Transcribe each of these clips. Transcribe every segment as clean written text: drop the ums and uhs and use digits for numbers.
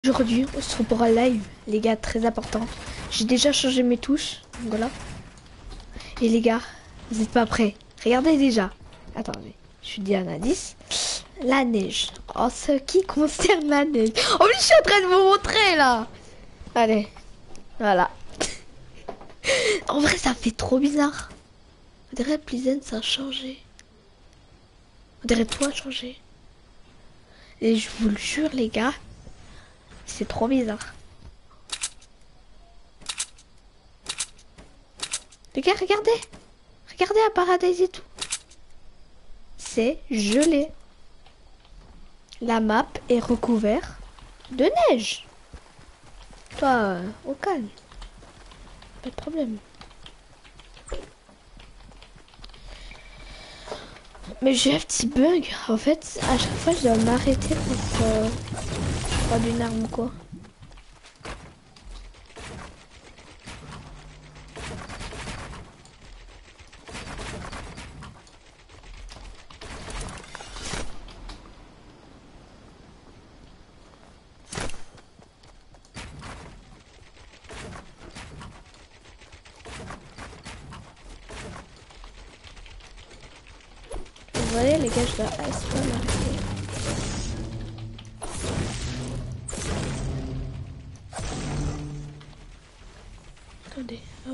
Aujourd'hui, on se retrouve pour un live, les gars, très important. J'ai déjà changé mes touches, donc voilà. Et les gars, vous n'êtes pas prêts. Regardez déjà. Attendez, je dis un indice. La neige. En ce qui concerne la neige. Oh, mais je suis en train de vous montrer là. Allez, voilà. En vrai, ça fait trop bizarre. On dirait Pleasant, ça a changé. On dirait tout a changé. Et je vous le jure, les gars, c'est trop bizarre. Les gars, regardez. Regardez à Paradise et tout. C'est gelé. La map est recouverte de neige. Toi, au calme. Pas de problème. Mais j'ai un petit bug. En fait, à chaque fois, je dois m'arrêter pour prendre une arme ou quoi. Vous voyez, les gars, je dois m'arrêter. Attendez, hop.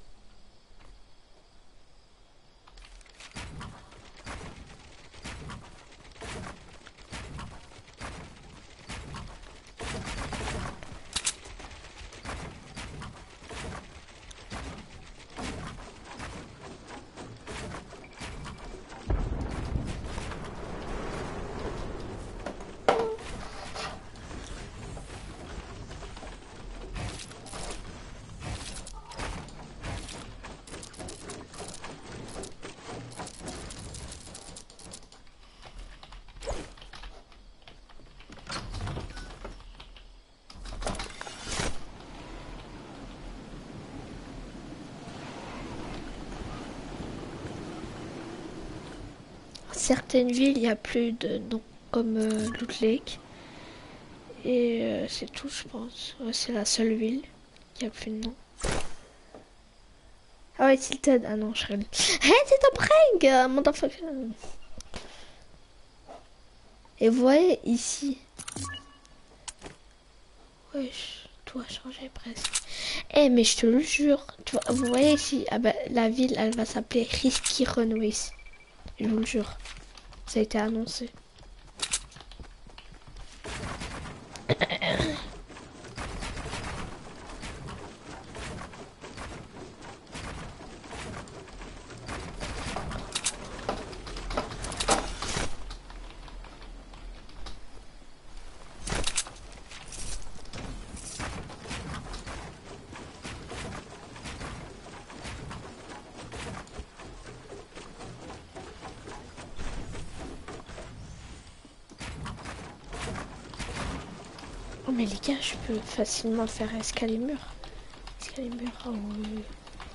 Certaines villes, il n'y a plus de noms, comme Loot Lake. Et c'est tout, je pense. Ouais, c'est la seule ville qui a plus de nom. Ah ouais, Tilted. Ah non, je serais... Hey, c'est un prank, motherfucker. Et vous voyez ici. Wesh, tout a changé presque. Eh, mais je te le jure. Vous voyez ici, ah bah, la ville, elle va s'appeler Risky Runways. Je vous le jure. Ça a été annoncé. Oh mais les gars, je peux facilement faire escalier mur. Escalier mur, oh oui.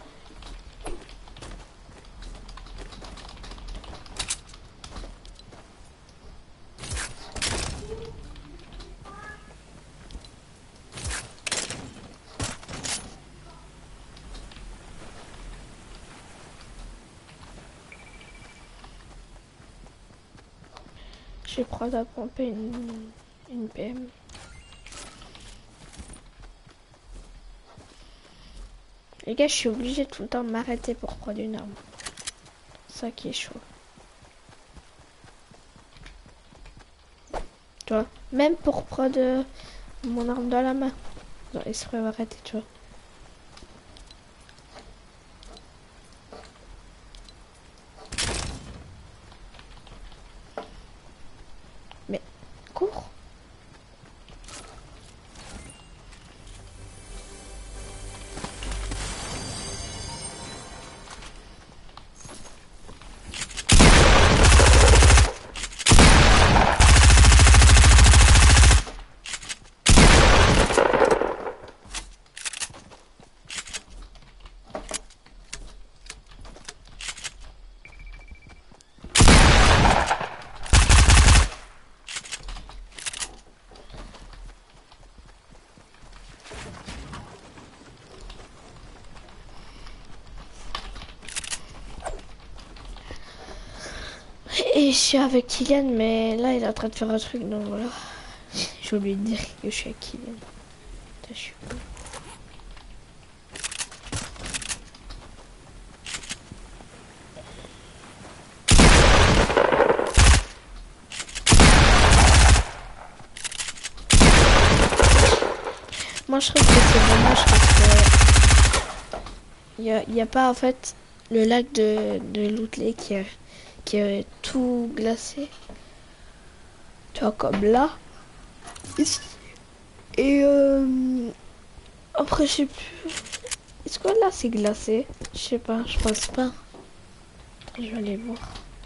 J'ai prêt à pomper une PM. Les gars, je suis obligé tout le temps de m'arrêter pour prendre une arme. Ça qui est chaud. Tu vois, même pour prendre mon arme dans la main. Non, il serait arrêté, tu vois. Mais, cours. Et je suis avec Kylian, mais là il est en train de faire un truc, donc voilà. J'ai oublié de dire que je suis avec Kylian. Putain, je suis con. Moi je trouve que c'est dommage parce que il y a pas en fait le lac de Loutley qui est tout glacé. Tu vois comme là. Ici. Et après je sais plus. Est-ce que là c'est glacé? Je sais pas, je pense pas. Je vais aller voir.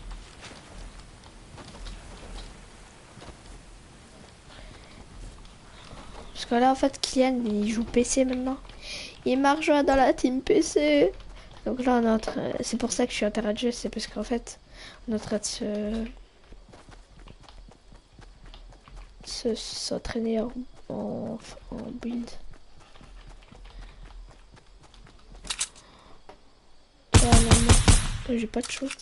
Parce que là en fait Kylian il joue PC maintenant. Il m'a rejoint dans la team PC. Donc là on est en train... C'est pour ça que je suis en terrain de jeu, c'est parce qu'en fait on est en train de s'entraîner en build. Ah non, non. J'ai pas de choses.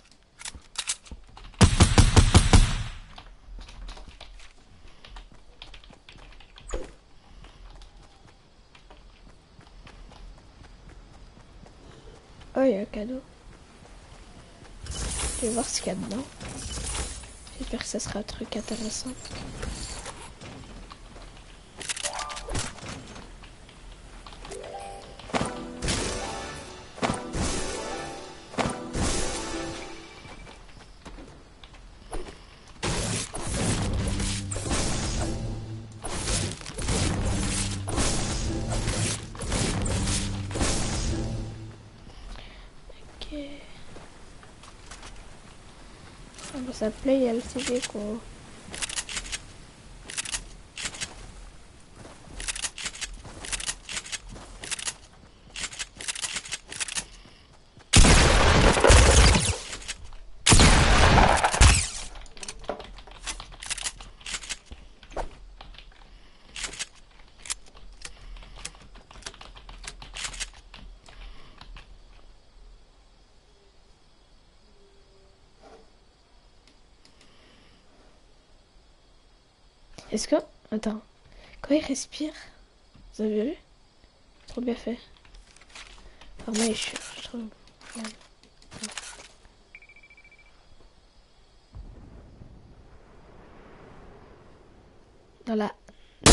Oh, il y a un cadeau. Je vais voir ce qu'il y a dedans. J'espère que ça sera un truc intéressant. Ok. Ah bah ça plaît, il y a le CD quoi. Est-ce que... Attends. Quand il respire... Vous avez vu? Trop bien fait. Enfin, moi, je trouve... Dans la...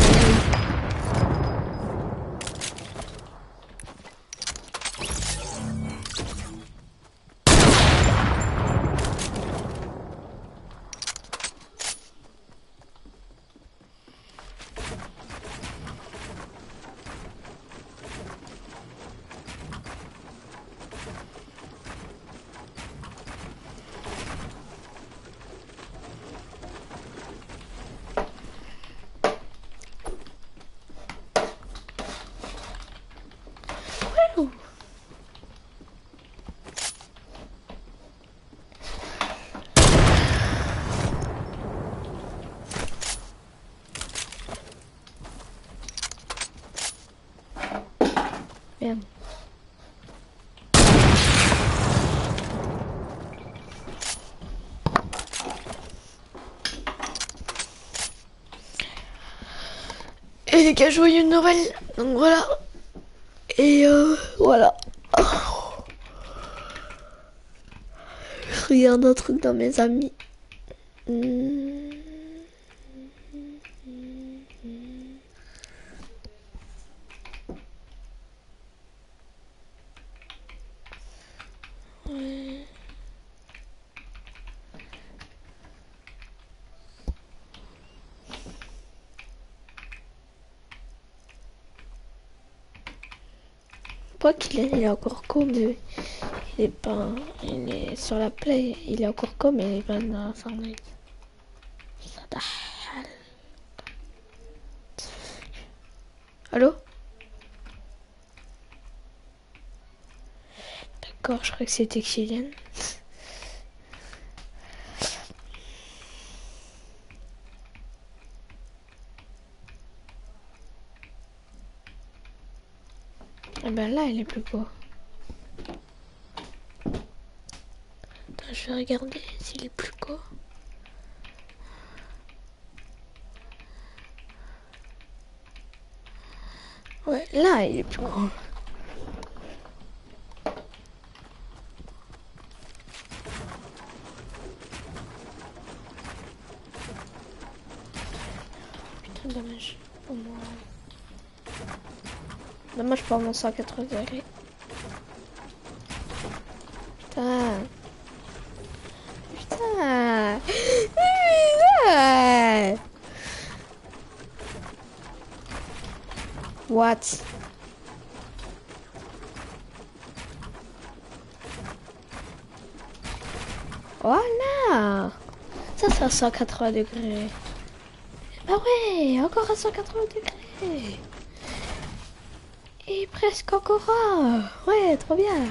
Ouh. Merde. Et les gars, joyeux Noël. Donc voilà. Et voilà. Je regarde un truc dans mes amis. Ouais. Pas qu'il est, il est encore com, mais il est pas. Il est sur la play, il est encore com, mais il est pas dans Fortnite. Allô? D'accord, je crois que c'était Kylian. Et ben là, il est plus beau. Attends, je vais regarder s'il est plus beau. Ouais, là, il est plus grand. Putain, dommage. Pour moi. Dommage pour mon 180 degrés. Putain. Putain. Putain. What? Voilà. Ça, c'est à 180 degrés. Ah ouais, encore à 180 degrés. Et presque encore un. Ouais, trop bien.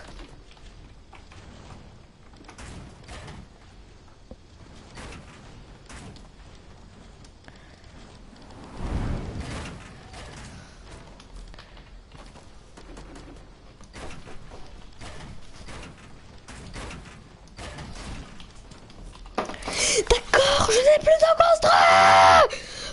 D'accord, je n'ai plus de construire.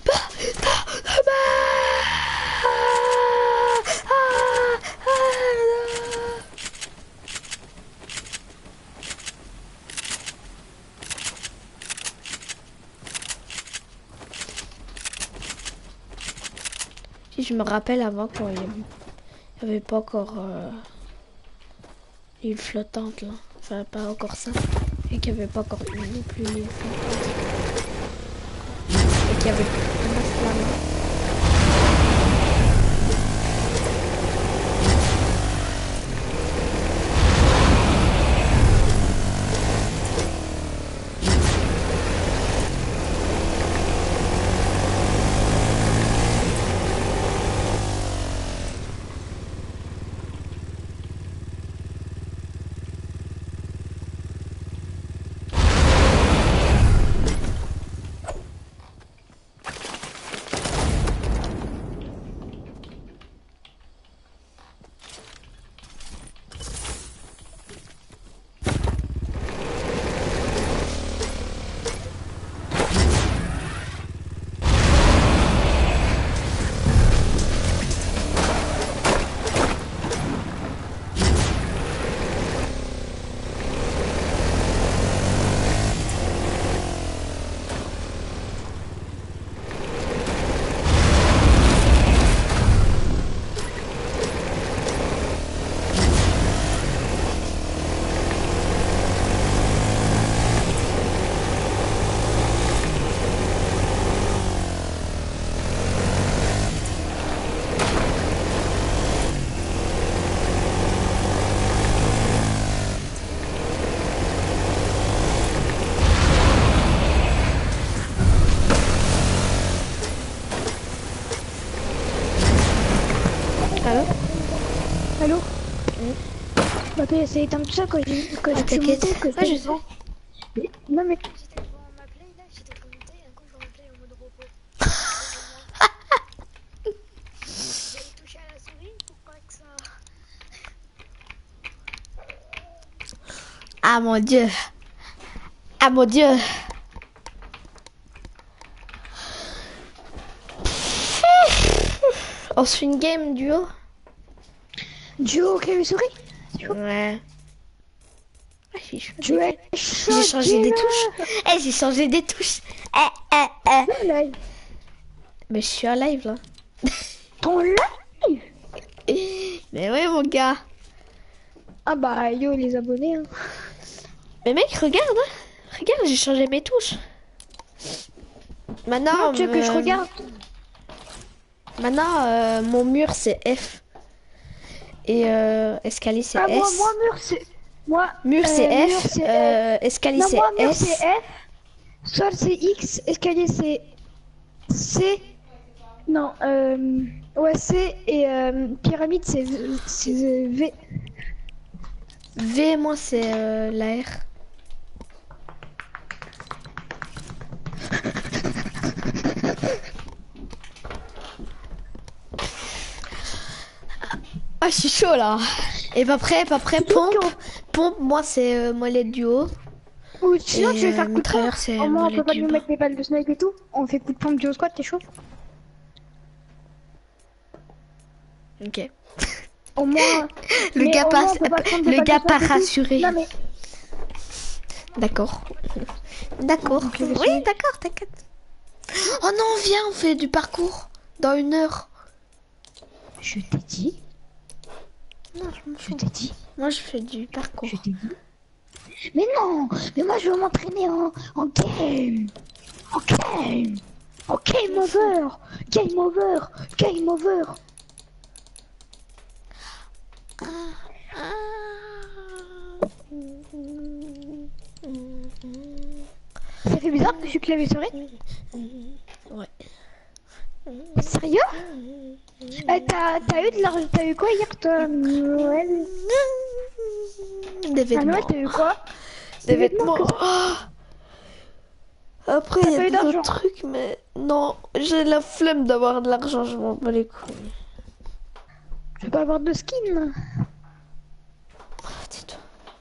Si je me rappelle avant quand il n'y avait pas encore l'île flottante là, enfin pas encore ça, et qu'il n'y avait pas encore non plus l'île flottante, et qu'il y avait un masque là-bas. Allô? Bah, c'est éteint tout ça quand j'ai t'inquiète. que Ouais, je sais. Non, mais quand j'étais devant ma play, là, j'étais connecté, et quand je replay en mode repos. J'avais touché à la souris pour pas que ça... Ah mon dieu. Ah mon dieu. On se fait une game duo. Duo clavier souris? Ouais. Ah, je suis chaud. Tu es J'ai changé des touches. Eh, j'ai changé des touches. live. Mais je suis en live là. Ton live? Mais ouais mon gars. Ah bah yo les abonnés hein. Mais mec, regarde. Hein. Regarde, j'ai changé mes touches. Maintenant, Non, tu veux que je regarde? Maintenant, mon mur c'est F. Et escalier c'est Ah S. moi mur c'est... Moi... Mur c'est mur, F. c'est Escalier non, c'est moi mur S. c'est F. Sol c'est X. Escalier c'est... C. Non, ouais C. Et pyramide c'est V. V, moi c'est la R. Ah, je suis chaud là. Et pas prêt, pompe. Pompe, moi c'est mollet duo. Ou sinon Et, tu veux faire coup de mitrailleur, pompe. c'est Au moins on peut pas mollet nous du mettre des balles de snipe et tout. On fait coup de pompe duo squat, t'es chaud? Ok. Au moins. Le mais gars au moins, passe, on peut pas prendre des le gars patates pas et tout. rassuré. Non, mais. D'accord. D'accord. Ok, je Oui, sais. d'accord, t'inquiète. Oh non, viens, on fait du parcours dans 1 heure. Je t'ai dit. Non, je m'en Je fous. t'ai dit. Moi, je fais du parcours. Je t'ai dit. Mais non. Mais moi, je veux m'entraîner en game. En game. En game over. Game over. Game over. Ça fait bizarre que je suis clavier souris. Ouais. Sérieux? T'as eu de l'argent? T'as eu quoi hier, toi, Noël? Des À vêtements. Noël, t'as eu quoi? Des vêtements. que- Ah. Après, il y pas a eu des d'argent? autres trucs, mais non, j'ai la flemme d'avoir de l'argent, je m'en bats les couilles. Je vais pas avoir de skin. Ah, tais-toi.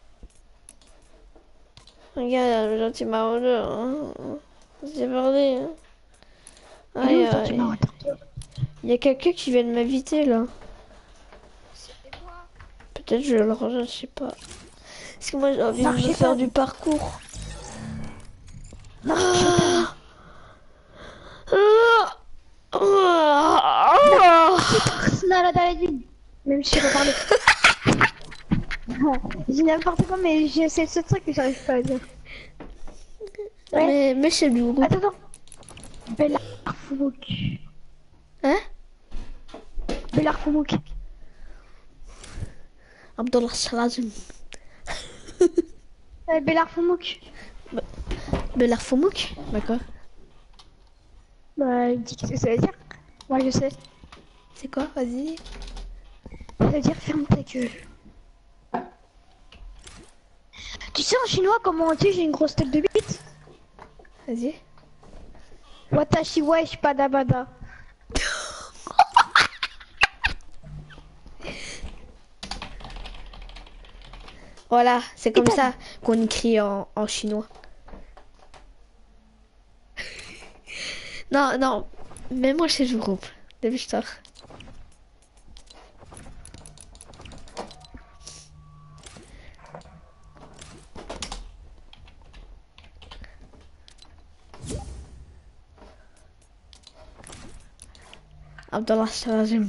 Regarde, le gentil maraudeur. Hein. C'est parlé. Hein. Il est où, Aïe, le gentil aïe. maraudeur? Il y a quelqu'un qui vient de m'inviter là. Peut-être je le rejoins, je sais pas. Parce que moi j'ai envie de Non, me je sais faire pas. du parcours. Non, je sais pas. Non, là, dans la ville. Même si je sais pas parler. J'ai n'importe quoi, mais j'essaie ce truc que j'arrive pas à dire. Ouais. Mais c'est du groupe. Attends, attends. Bellar Foumouk. Hein? Bellar Foumouk. Abdullah Salazim. Bellar Foumouk. Belar Foumouk? D'accord. Bah, dis qu'est-ce que ça veut dire. Moi, je sais. C'est quoi? Vas-y. Ça veut dire ferme ta gueule. Tu sais en chinois comment on dit j'ai une grosse tête de bite? Vas-y. Watashi wesh padabada. Voilà, c'est comme ça qu'on écrit en chinois. Non, non. Mais moi, c'est du groupe. Dépêche-toi. Abdallah Salazim.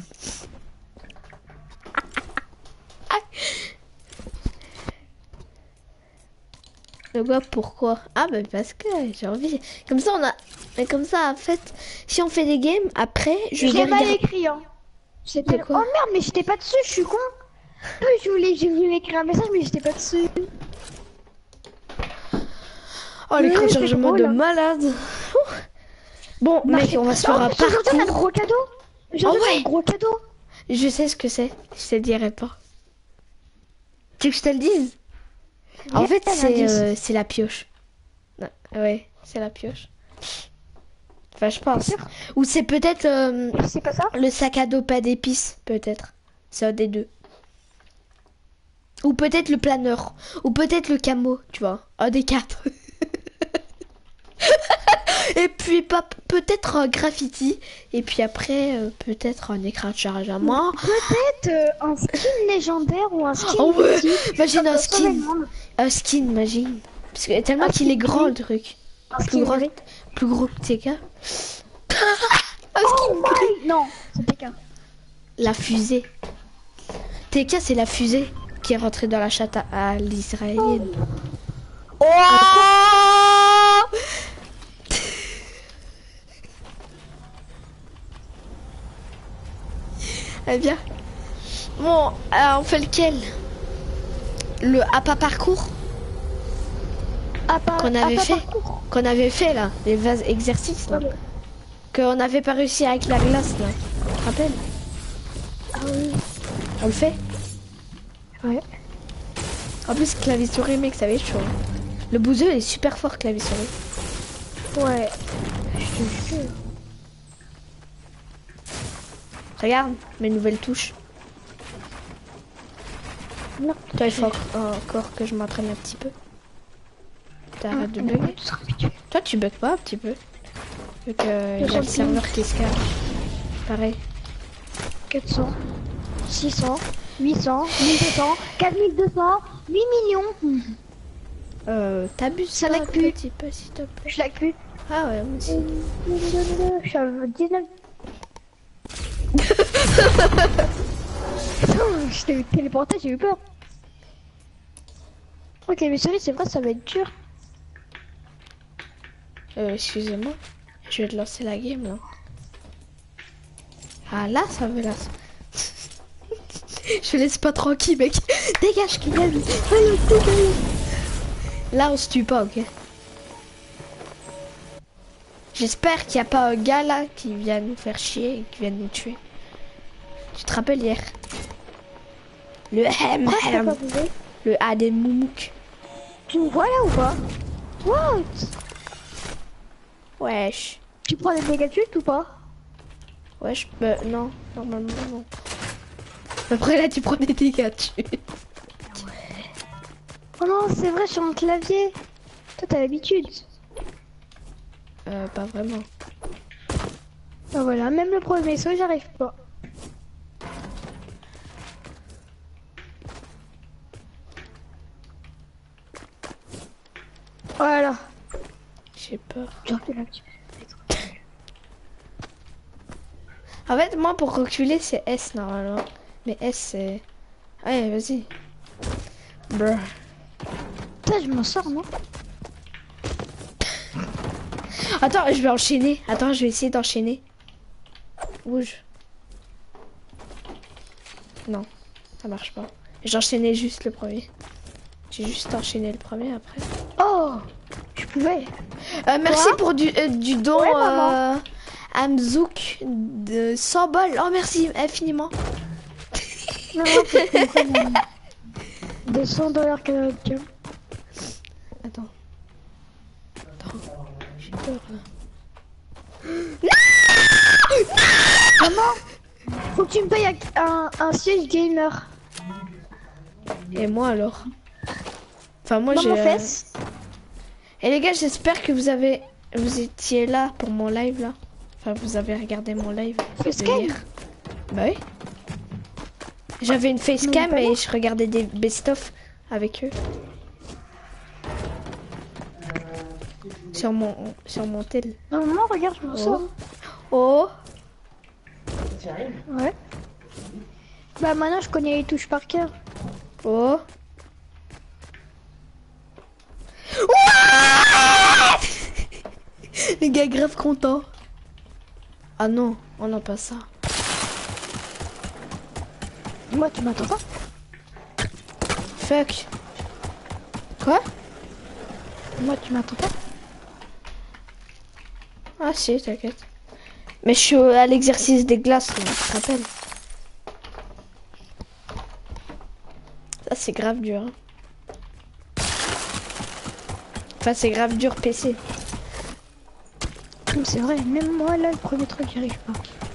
Le gars, pourquoi? Ah, bah parce que j'ai envie. Comme ça, on a. Mais comme ça, en fait, si on fait des games, après, je vais J'ai mal regarder. écrit, hein. De quoi? Oh merde, mais j'étais pas dessus, je suis con. Je voulais écrire un message, mais j'étais pas dessus. Oh, l'écran de c'est chargement drôle, de hein. malade. Ouh. Bon, mec, on va se faire un Aujourd'hui, on a le parcours. gros cadeau. Aujourd'hui, Ah on a ouais. le gros cadeau. Je sais ce que c'est. Je te dirai pas. Tu veux que je te le dise? En Viens, fait, un indice. c'est la pioche. Non, ouais, c'est la pioche. Enfin, je pense. sûr? Ou c'est peut-être C'est pas ça? le sac à dos pas d'épices, peut-être. C'est un des deux. Ou peut-être le planeur. Ou peut-être le camo, tu vois. Un des quatre. Et puis peut-être un graffiti. Et puis après, peut-être un écran de chargement. Peut-être un skin légendaire ou un skin Oh ouais, mythique. imagine Ça un peut sauver le skin. monde. Un skin, imagine. Parce que tellement Un qu'il est skin grand gris. le truc. Un Plus skin gros, gris. plus gros que tes gars. Un Oh skin gris. my... Non, c'est quelqu'un. La fusée. TK, c'est la fusée qui est rentrée dans la chatte à l'israélienne. Oh, eh bien. Bon, on fait lequel? Le APA parcours qu'on avait fait? Qu'on avait fait là, les vases exercices là. Qu'on n'avait pas réussi avec la glace là. Tu te rappelles? Ah oui. On le fait? Ouais. En plus, clavier souris, mec, ça va être chaud. Le bouseux est super fort, clavier souris. Ouais. Je te jure. Regarde mes nouvelles touches. Non. Toi, il faut encore que je m'entraîne un petit peu. T'arrêtes de bugger. Tu seras habitué. Toi, tu bugs pas un petit peu. Vu que il y a le serveur qui se cache. Pareil. 400. 600, 800, 1200, 4200, 8 millions. T'abuses Ça pas lag un plus. petit peu, s'il te plaît. Je lag plus. Ah ouais, moi aussi. Je suis à 19. Putain, je t'ai téléporté, j'ai eu peur. Ok, mais c'est vrai, ça va être dur. Excusez-moi. Je vais te lancer la game, là. Ah, là, ça veut là. Je laisse pas tranquille, mec. Dégage, Kylian. Allez, dégage. Là, on se tue pas, ok? J'espère qu'il n'y a pas un gars là qui vient nous faire chier et qui vient nous tuer. Tu te rappelles hier? Le hem. Le A des moumouk. Tu me vois là ou pas? What? Wesh. Tu prends des dégâts ou pas? Wesh, non, normalement non. Après là, tu prends des dégâts dessus. Oh non, c'est vrai, sur mon clavier. Toi, t'as l'habitude. Pas vraiment. Ah voilà, même le premier saut, j'arrive pas. Voilà. J'ai peur. Tu recules un petit peu. En fait, moi, pour reculer, c'est S normalement. Mais S, c'est... Allez, vas-y. Brr. Putain, je m'en sors, non? Attends, je vais enchaîner. Attends, je vais essayer d'enchaîner. Bouge. Non, ça marche pas. J'enchaînais juste le premier. J'ai juste enchaîné le premier après. Oh, je pouvais. Merci pour du don Ouais, maman. Amzouk de 100 balles. Oh, merci infiniment. Non, non, faut que tu me prennes, de 100 $ canadiens. Attends. J'ai peur là. Maman, faut que tu me payes un siège gamer. Et moi alors? Enfin, moi Dans j'ai. mon fesse. Et les gars, j'espère que vous étiez là pour mon live là. Enfin, vous avez regardé mon live de Facecam. hier. Bah oui. J'avais une facecam Mais pas et je regardais des best-of avec eux. Sur mon tel. Non, maman, regarde, je m'en sors. Oh. Ouais. Bah maintenant, je connais les touches par cœur. Oh. Les gars grave contents. Ah non, on n'a pas ça. Moi, tu m'attends pas? Fuck. Quoi? Moi, tu m'attends pas? Ah si, t'inquiète. Mais je suis à l'exercice des glaces, là, tu te rappelles? Ça c'est grave dur. Hein. Enfin c'est grave dur PC. C'est vrai, même moi là, le premier truc, j'y arrive pas.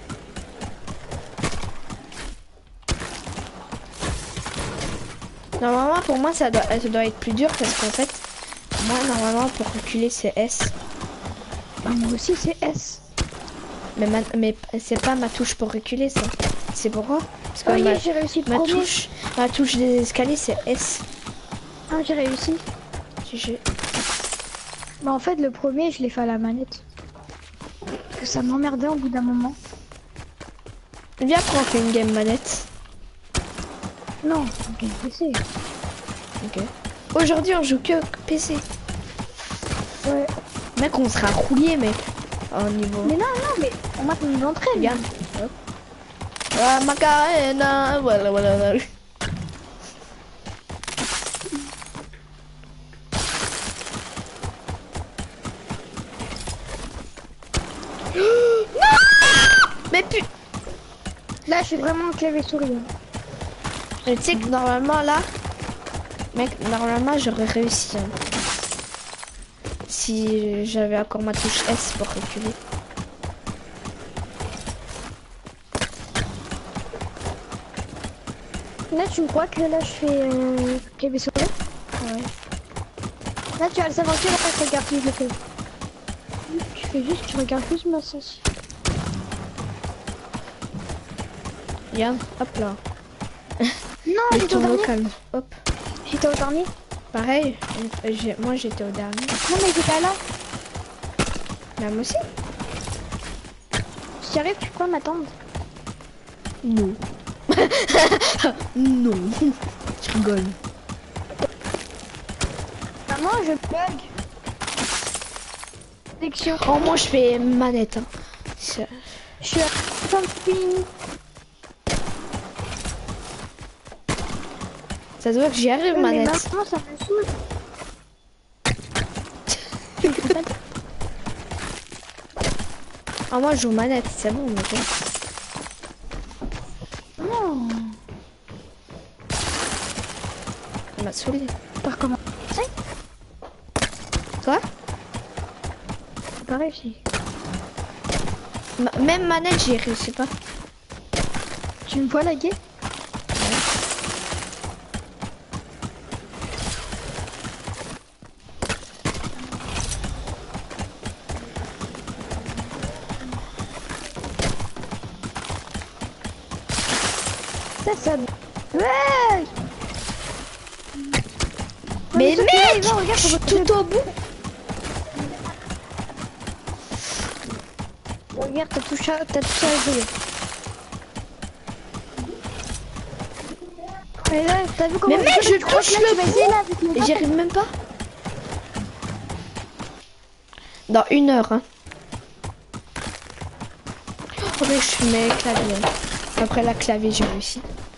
Normalement pour moi ça doit être plus dur parce qu'en fait, moi normalement pour reculer c'est S. Bah, moi aussi, c'est S. Mais c'est pas ma touche pour reculer ça. C'est pourquoi? Parce que Oh, yeah, j'ai réussi le premier. ma touche des escaliers c'est S. Ah, j'ai réussi. GG. Bah en fait, le premier, je l'ai fait à la manette. Parce que ça m'emmerdait au bout d'un moment. Viens après on fait une game manette. Non, ok, PC. Ok. Aujourd'hui on joue que PC. Ouais. Mec on sera roulier mec. Au niveau. Mais non, mais on m'a mis l'entrée. Regarde. Hop. Ah, Macarena. Voilà. Non. Mais Là, je suis vraiment clavier souris. mais tu sais que normalement là, mec, normalement j'aurais réussi. Hein. Si j'avais encore ma touche S pour reculer. Là, tu me crois que là, je fais clavier souris? Ouais. Là, tu vas le savoir que là, je regarde si je le fais. Tu fais juste, tu regardes juste ma sens. Regarde, hop là. Non, Mais j'étais au tourne au dernier. calme. Hop. J'étais au dernier. Pareil, moi j'étais au dernier. Non, mais j'étais là. Bah, moi aussi. Si j'arrive, tu peux m'attendre. Non. Non. Je rigole. Maman, je bug. Sélection. Oh, moi je fais manette. Hein. Je suis à camping. Ça se voit que j'y arrive, Mais manette. maintenant, ça me saoule. Ah, moi je joue manette, c'est bon, ok. Non. Ça m'a saoulé. Par comment? Toi C'est pas réussi. Même manette, j'y réussi pas. Tu me vois laguer? Ça ouais. Mais sauf que là, il mec, va, regarde, je suis faut que- tout au bout. Regarde, t'as touché à jouer. Et là, t'as vu comment Mais mec, je crois que touche là, tu le vas essayer là avec Et le j'y arrive même pas. Dans 1 heure, hein. Oh mais je mets clavier. Après la clavier, j'ai réussi.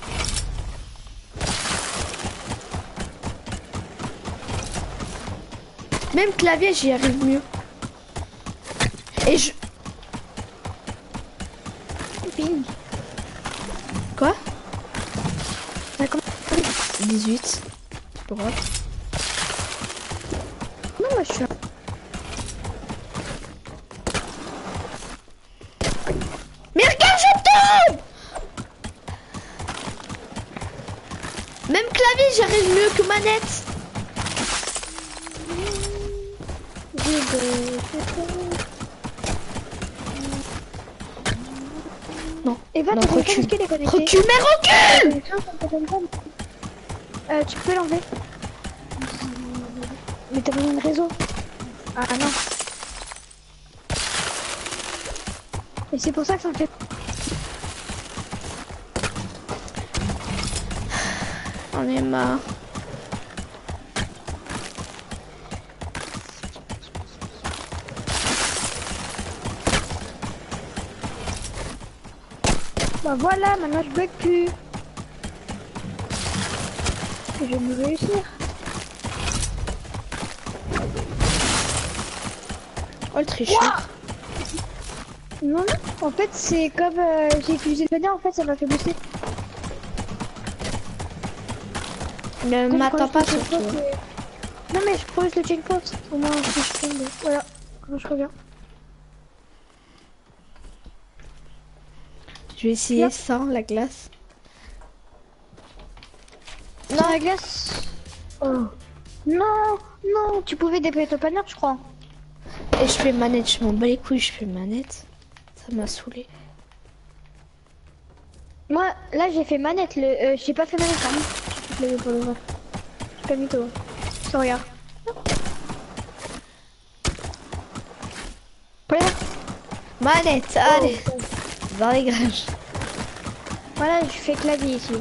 Même clavier, j'y arrive mieux. Et je... ping. Quoi? T'as comment 18. C'est pas grave. Non, moi je suis. Mais regarde, je tombe! Même clavier, j'arrive mieux que manette. Non. Et va, Non, ton téléphone, recule. est-ce qu'il est connecté? Recule, mais recule! Tu peux l'enlever. Mais t'as besoin de réseau. Ah non. Et c'est pour ça que ça me fait. On est marre. Bah voilà, maintenant je bug plus. Je vais me réussir. Oh le tricheur. Non, non. En fait, c'est comme j'ai utilisé le banner, en fait, ça m'a fait booster. Ne Quand je m'attends pas creuse le surtout. checkpoint, non, mais je creuse le checkpoint. Au moins, si je tombe. Voilà, quand je reviens. Je vais essayer Là. sans la glace. Dans la glace. Oh. Non, non, tu pouvais déployer ton banner, je crois. Et je fais manette, je m'en bats les couilles, je fais manette. Ça m'a saoulé. Moi, là, j'ai fait manette. J'ai pas fait manette, pardon. Je l'avais pas le vrai. J'ai pas mis toi. Ça regarde. Voilà. Manette, allez. Dans les garages. Voilà, je fais clavier ici.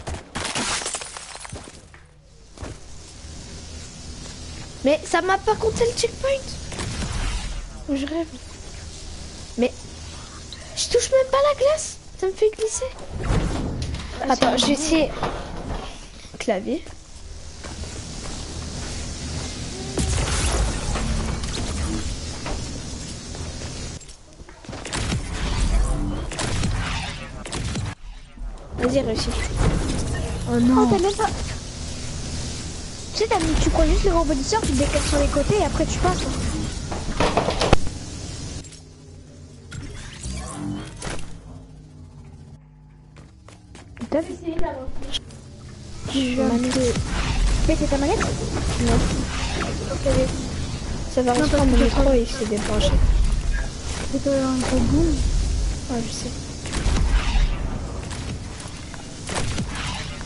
Mais ça m'a pas compté le checkpoint. Je rêve. Mais je touche même pas la glace. Ça me fait glisser. Attends, je vais essayer. Clavier. Vas-y, réussis. Oh Oh, non. t'as même pas. Tu sais, tu prends juste le rebondisseur, tu te décales sur les côtés et après tu passes. T'as vu? Mais c'est ta manette? Non. Ok. Ça va Non, rester parce mon que je micro crois- et il s'est débranché. C'est un gros boom. Ouais, je sais.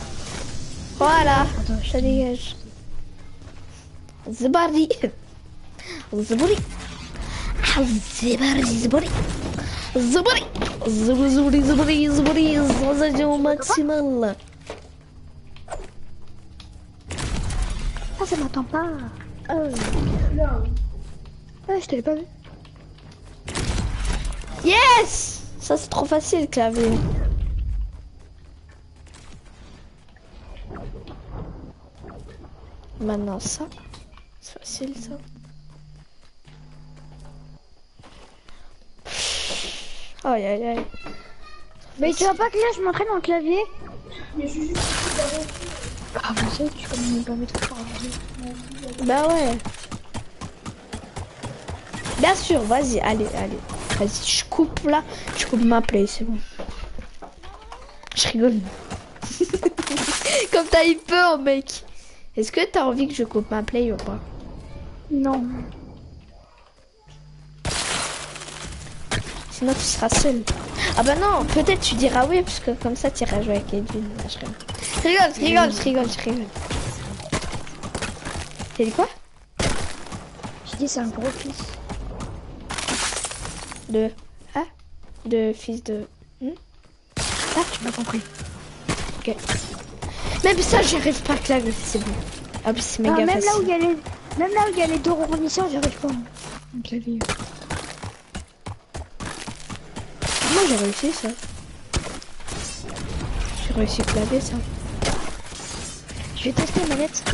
Voilà, ça dégage. Zbari. Zbari. Zbari, zbari. Zbari. Zbari, zbari, zbari. Zbari au maximal. Ah, ça m'entend pas. Ah, je t'avais pas vu. Yes! Ça c'est trop facile, clavier. Maintenant ça. C'est facile ça. Aïe aïe aïe. Mais tu vois pas que là, je m'entraîne en clavier. Ah, vous savez, tu connais même pas mes trucs. Bah ouais. Bien sûr, vas-y, allez, allez. Vas-y, je coupe là, je coupe ma play, c'est bon. Je rigole. Comme t'as eu peur, mec. Est-ce que t'as envie que je coupe ma play ou pas? Non. Sinon tu seras seul. Ah bah non, peut-être tu diras oui, parce que comme ça tu iras jouer avec Edwin. Ah, je rigole, je rigole, je rigole, je rigole. T'as dit quoi? Je dis c'est un gros fils. De... Ah? De fils de... Ah, tu m'as compris. Ok. Même ça, j'y arrive pas, clavier, c'est bon. Ah, puis c'est méga même facile. là où il y a les... Même là où il y a les deux rebondisseurs, j'y arrive pas. En clavier. Moi, j'ai réussi ça. J'ai réussi clavier, ça. Je vais tester la manette.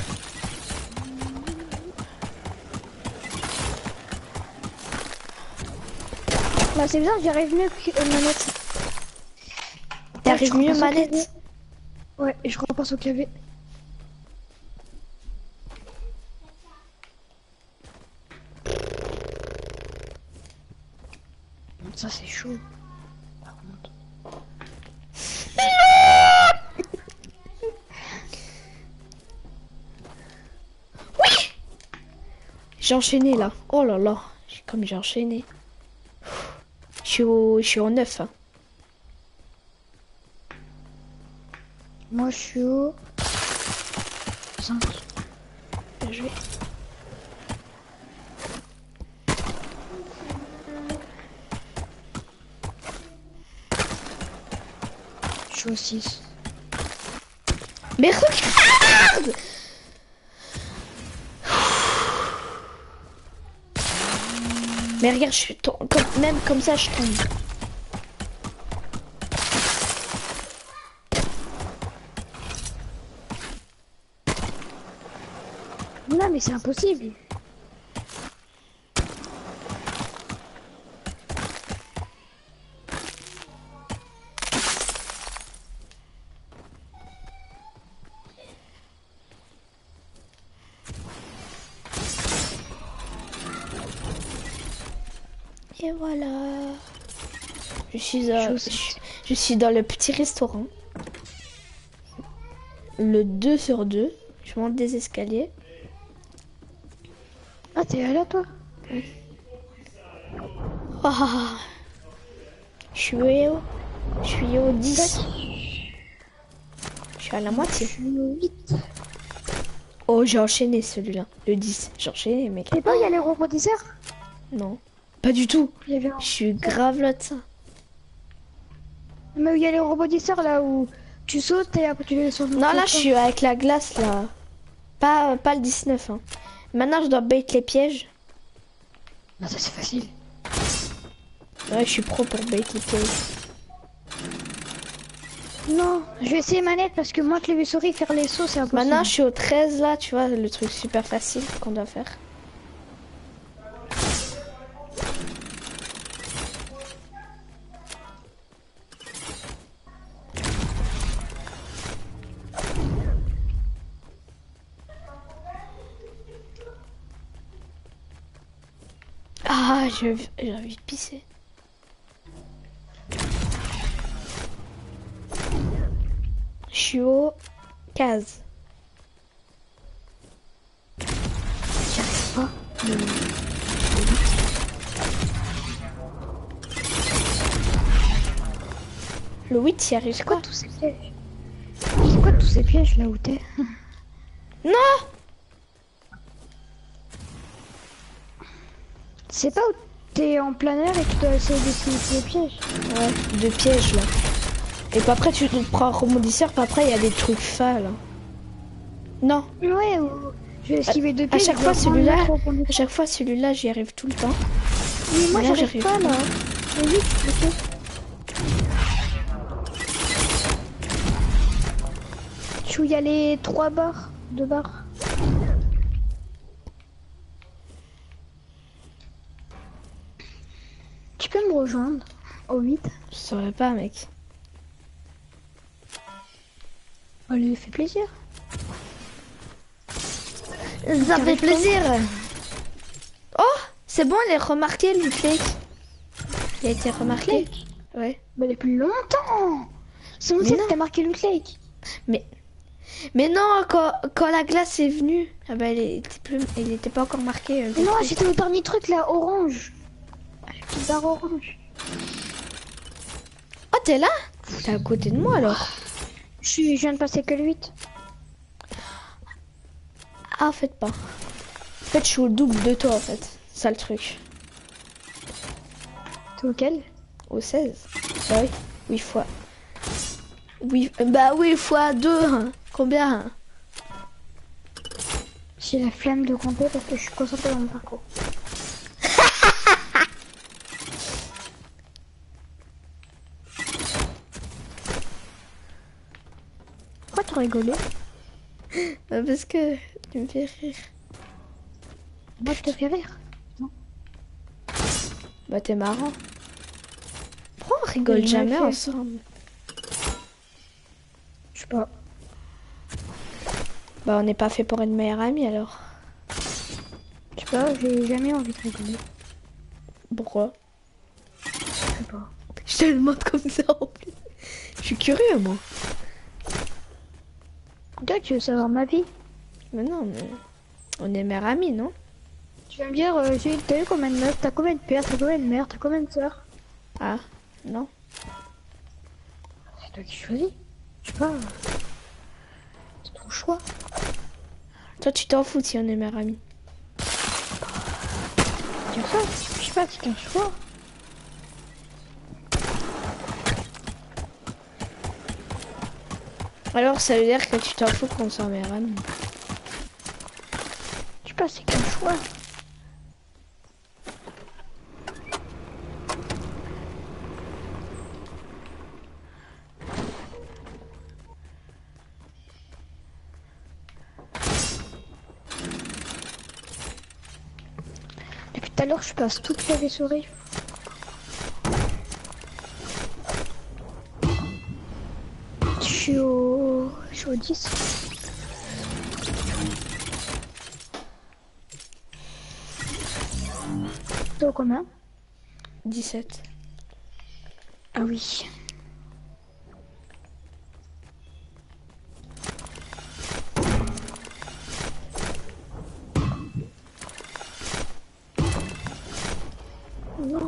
Bah c'est bizarre, j'y arrive mieux que manette. T'arrives mieux manette? Ouais, et je repasse au clavier. Ça c'est chaud. Par contre. Oui! J'ai enchaîné là. Oh là là. Comme j'ai enchaîné. Je suis au 9. Hein. Moi je suis au 5. Bien joué. Je suis au 6. Mais regarde! Mais regarde, je suis même comme ça, je tombe. Non mais c'est impossible. Et voilà. Je suis dans le petit restaurant. Le 2 sur 2. Je monte des escaliers. Ah t'es là toi? Oh, je suis au 10. Je suis à la moitié. Je suis au 8. Oh, j'ai enchaîné celui-là. Le 10. J'ai enchaîné, mec. Et pas il y a les rebondisseurs? Non. Pas du tout. Il y avait un... Je suis grave là de ça. Mais il y a les rebondisseurs là où tu sautes et après tu les sur le Non, là, je suis avec la glace, là. Pas le 19. Hein. Maintenant, je dois bait les pièges. Non, ça c'est facile. Ouais, je suis pro pour bait les pièges. Non, je vais essayer manette parce que moi, clavier souris, faire les sauts, c'est impossible. Maintenant, je suis au 13, là, tu vois, le truc super facile qu'on doit faire. Ah, j'ai envie de pisser. Je suis au 15. J'y arrive pas. Le 8, y arrive C'est quoi pas. tous ces pièges? Pourquoi tous ces pièges là où t'es? Non! C'est pas où t'es en plein air et tu dois essayer d'esquiver tous les pièges. Ouais, de pièges là. Et puis après tu te prends un rebondisseur, puis après il y a des trucs fats là. Non. Ouais, je vais esquiver deux pièges. À chaque fois celui-là, j'y arrive tout le temps. Mais moi là, j'arrive pas là. Mais vite, ok. Tu y a les 3 barres, 2 barres. Tu peux me rejoindre au 8? Je saurais pas, mec. On lui fait plaisir. Ça fait plaisir. Oh, c'est bon, elle est remarquée, le clic. Il a été remarqué. Ouais. Mais depuis longtemps. C'est bon, t'as marqué Loot Lake. Mais non, quand la glace est venue, ah bah, elle était pas encore marquée. Non, c'était le dernier truc là, orange. Avec une barre orange. Oh, t'es là? T'es à côté de moi alors. Je viens de passer que le 8. Ah, en fait pas. En fait, je suis au double de toi en fait. C'est ça le truc. T'es auquel? Au 16. Bah oui. 8 fois. Oui, bah oui, fois 2. Combien? J'ai la flemme de compter parce que je suis concentrée dans mon parcours. Pourquoi tu rigolais? Bah parce que tu me fais rire. Moi je te fais rire. Non. Bah t'es marrant. Pourquoi on rigole jamais ensemble? Je sais pas. Bah on n'est pas fait pour être meilleure amie alors. Je sais pas, j'ai jamais envie de rigoler. Pourquoi? Je sais pas. Je te demande comme ça en plus. Je suis curieux moi. Toi tu veux savoir ma vie? Mais non, mais on est meilleure amie, non? Tu vas me dire, t'as eu combien de meufs? T'as combien de pères? T'as combien de mères? T'as combien de sœurs? Ah, non. C'est toi qui choisis. Je sais pas. C'est ton choix. Toi tu t'en fous si on est meilleure amie. Dire ça, je sais pas, c'est un choix. Alors ça veut dire que tu t'en fous qu'on soit meilleure amie. Je sais pas, c'est qu'un choix. Depuis tout à l'heure, je passe toute la souris. Je suis au 10. T'es au combien? 17. Ah oui. Non.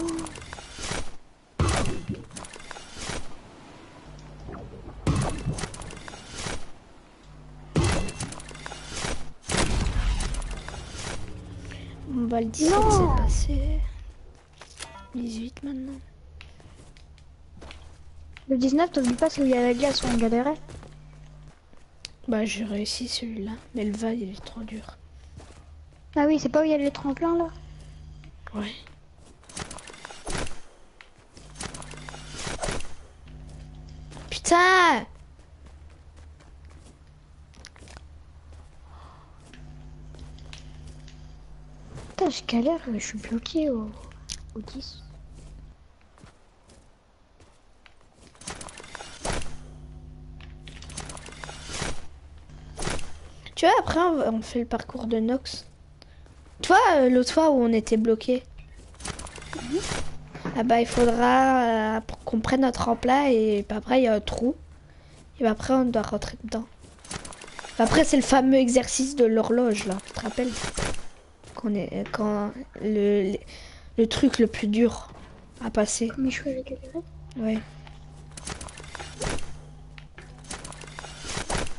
Bah le 17 c'est passé. 18 maintenant. Le 19, t'oublies pas, c'est où il y a la glace où on galérait. Bah j'ai réussi celui-là, mais le va il est trop dur. Ah oui, c'est pas où il y a les tremplins là? Ouais. Putain! Putain, je galère, je suis bloqué au 10. Tu vois, après on fait le parcours de Nox. Tu vois, l'autre fois où on était bloqué. Ah bah il faudra qu'on prenne notre remplat et puis après il y a un trou. Et bah, après on doit rentrer dedans. Après c'est le fameux exercice de l'horloge là, tu te rappelles? Quand le truc le plus dur à passer. Mais je vais galérer. Ouais.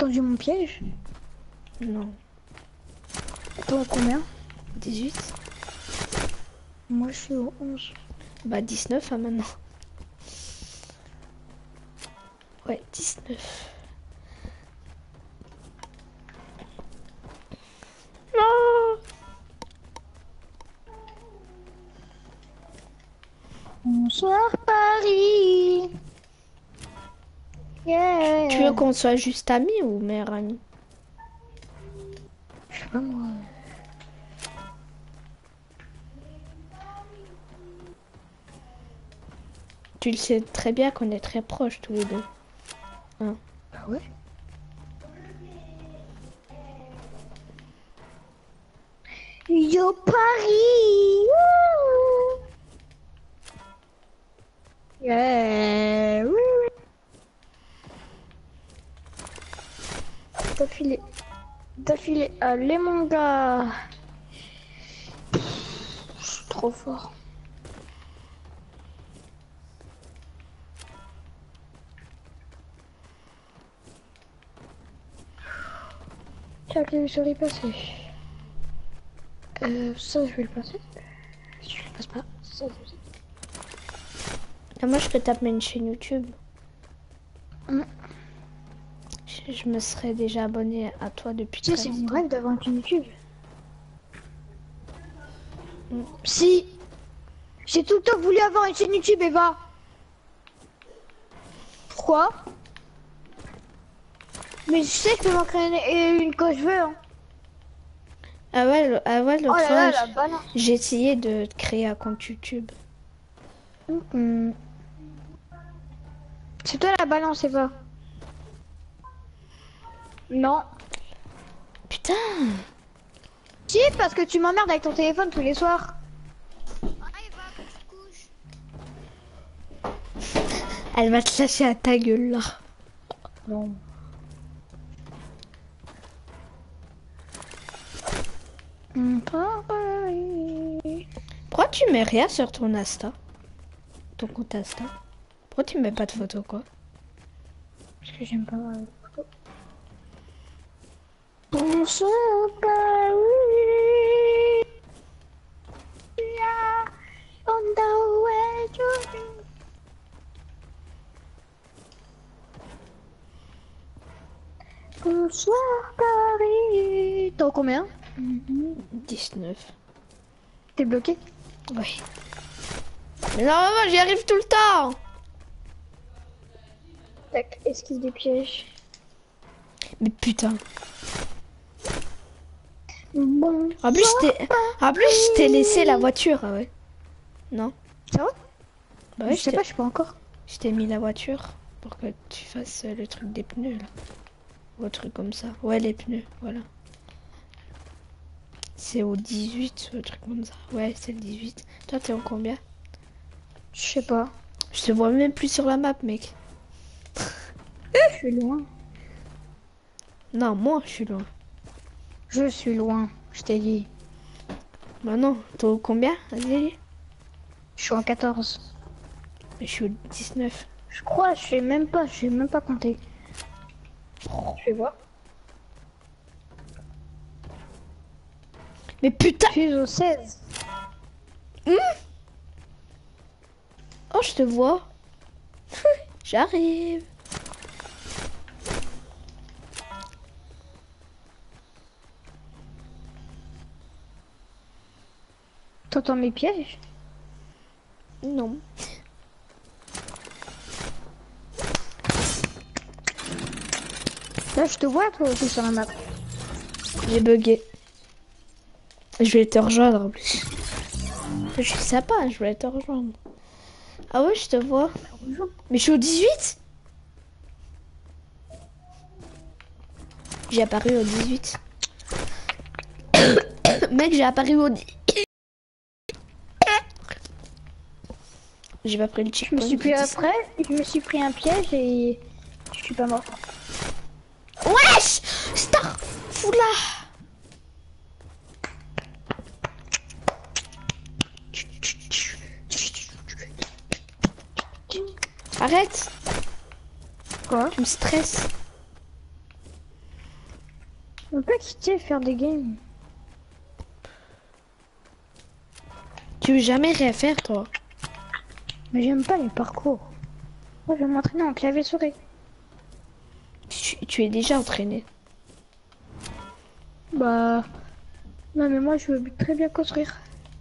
entendu mon piège? Non. T'es au combien? 18. Moi je suis au 11. Bah 19 hein, maintenant. Ouais, 19. Non. Bonsoir Paris. Yeah. Tu veux qu'on soit juste amis ou meilleurs amis? Je sais pas moi. Tu le sais très bien qu'on est très proches tous les deux. Hein? Bah ouais. Yo Paris. Wouh. Yeah. Wouh. D'affilée. D'affilée. Allez mon gars. Je suis trop fort. Tiens, que je vais passer. Ça, je vais le passer. Si je le passe pas, ça, je sais. Ah, moi, je peux taper une chaîne YouTube. Mm. Je me serais déjà abonné à toi depuis Tu sais, très c'est mon longtemps. rêve d'avoir une chaîne YouTube. Mm. Si. J'ai tout le temps voulu avoir une chaîne YouTube, Eva. Pourquoi? Mais je sais que je peux m'en créer une quand je veux. Hein. Ah ouais, Oh l'autre là fois, là, la balance. j'ai essayé de créer un compte YouTube. C'est toi la balance, Eva. Non. Putain! Si, parce que tu m'emmerdes avec ton téléphone tous les soirs. Elle va te lâcher à ta gueule là. Non. Pourquoi tu mets rien sur ton Insta? Ton compte Insta? Pourquoi tu mets pas de photo quoi? Parce que j'aime pas les photos. Bonsoir Paris. Yeah, on the way to you. Bonsoir Paris. T'as combien? 19. T'es bloqué? Oui. Mais normalement j'y arrive tout le temps! Tac, esquive des pièges. Mais putain. Bon. En plus je t'ai laissé la voiture, ah ouais. Non? C'est vrai? Bah ouais, je sais pas, je sais pas encore. je t'ai mis la voiture pour que tu fasses le truc des pneus là. Ou un truc comme ça. Ouais, les pneus, voilà. C'est au 18, le truc comme ça. Ouais, c'est le 18. Toi, t'es en combien? Je sais pas. Je te vois même plus sur la map, mec. Je suis loin. Non, moi, je suis loin. Je suis loin, je t'ai dit. Bah non, t'es au combien? Vas-y. Je suis en 14. Mais je suis au 19. Je crois, je sais même pas compter. Je vais voir. Mais putain! Je suis au 16. Oh, je te vois. J'arrive. T'entends mes pièges? Non. Là, je te vois, toi aussi, sur la map. J'ai bugué. Je vais te rejoindre en plus. Je suis sympa, je voulais te rejoindre. Ah ouais, je te vois. Mais je suis au 18. J'ai apparu au 18. Mec, j'ai apparu au 10. J'ai pas pris le checkpoint. Je me suis pris après, je me suis pris un piège et je suis pas mort. Wesh! Star! Foula! Arrête! Quoi? Tu me stresses. On peut quitter faire des games. Tu veux jamais rien faire, toi? Mais j'aime pas les parcours. Moi, je vais m'entraîner en clavier souris. Tu es déjà entraîné. Bah... Non, mais moi, je veux très bien construire.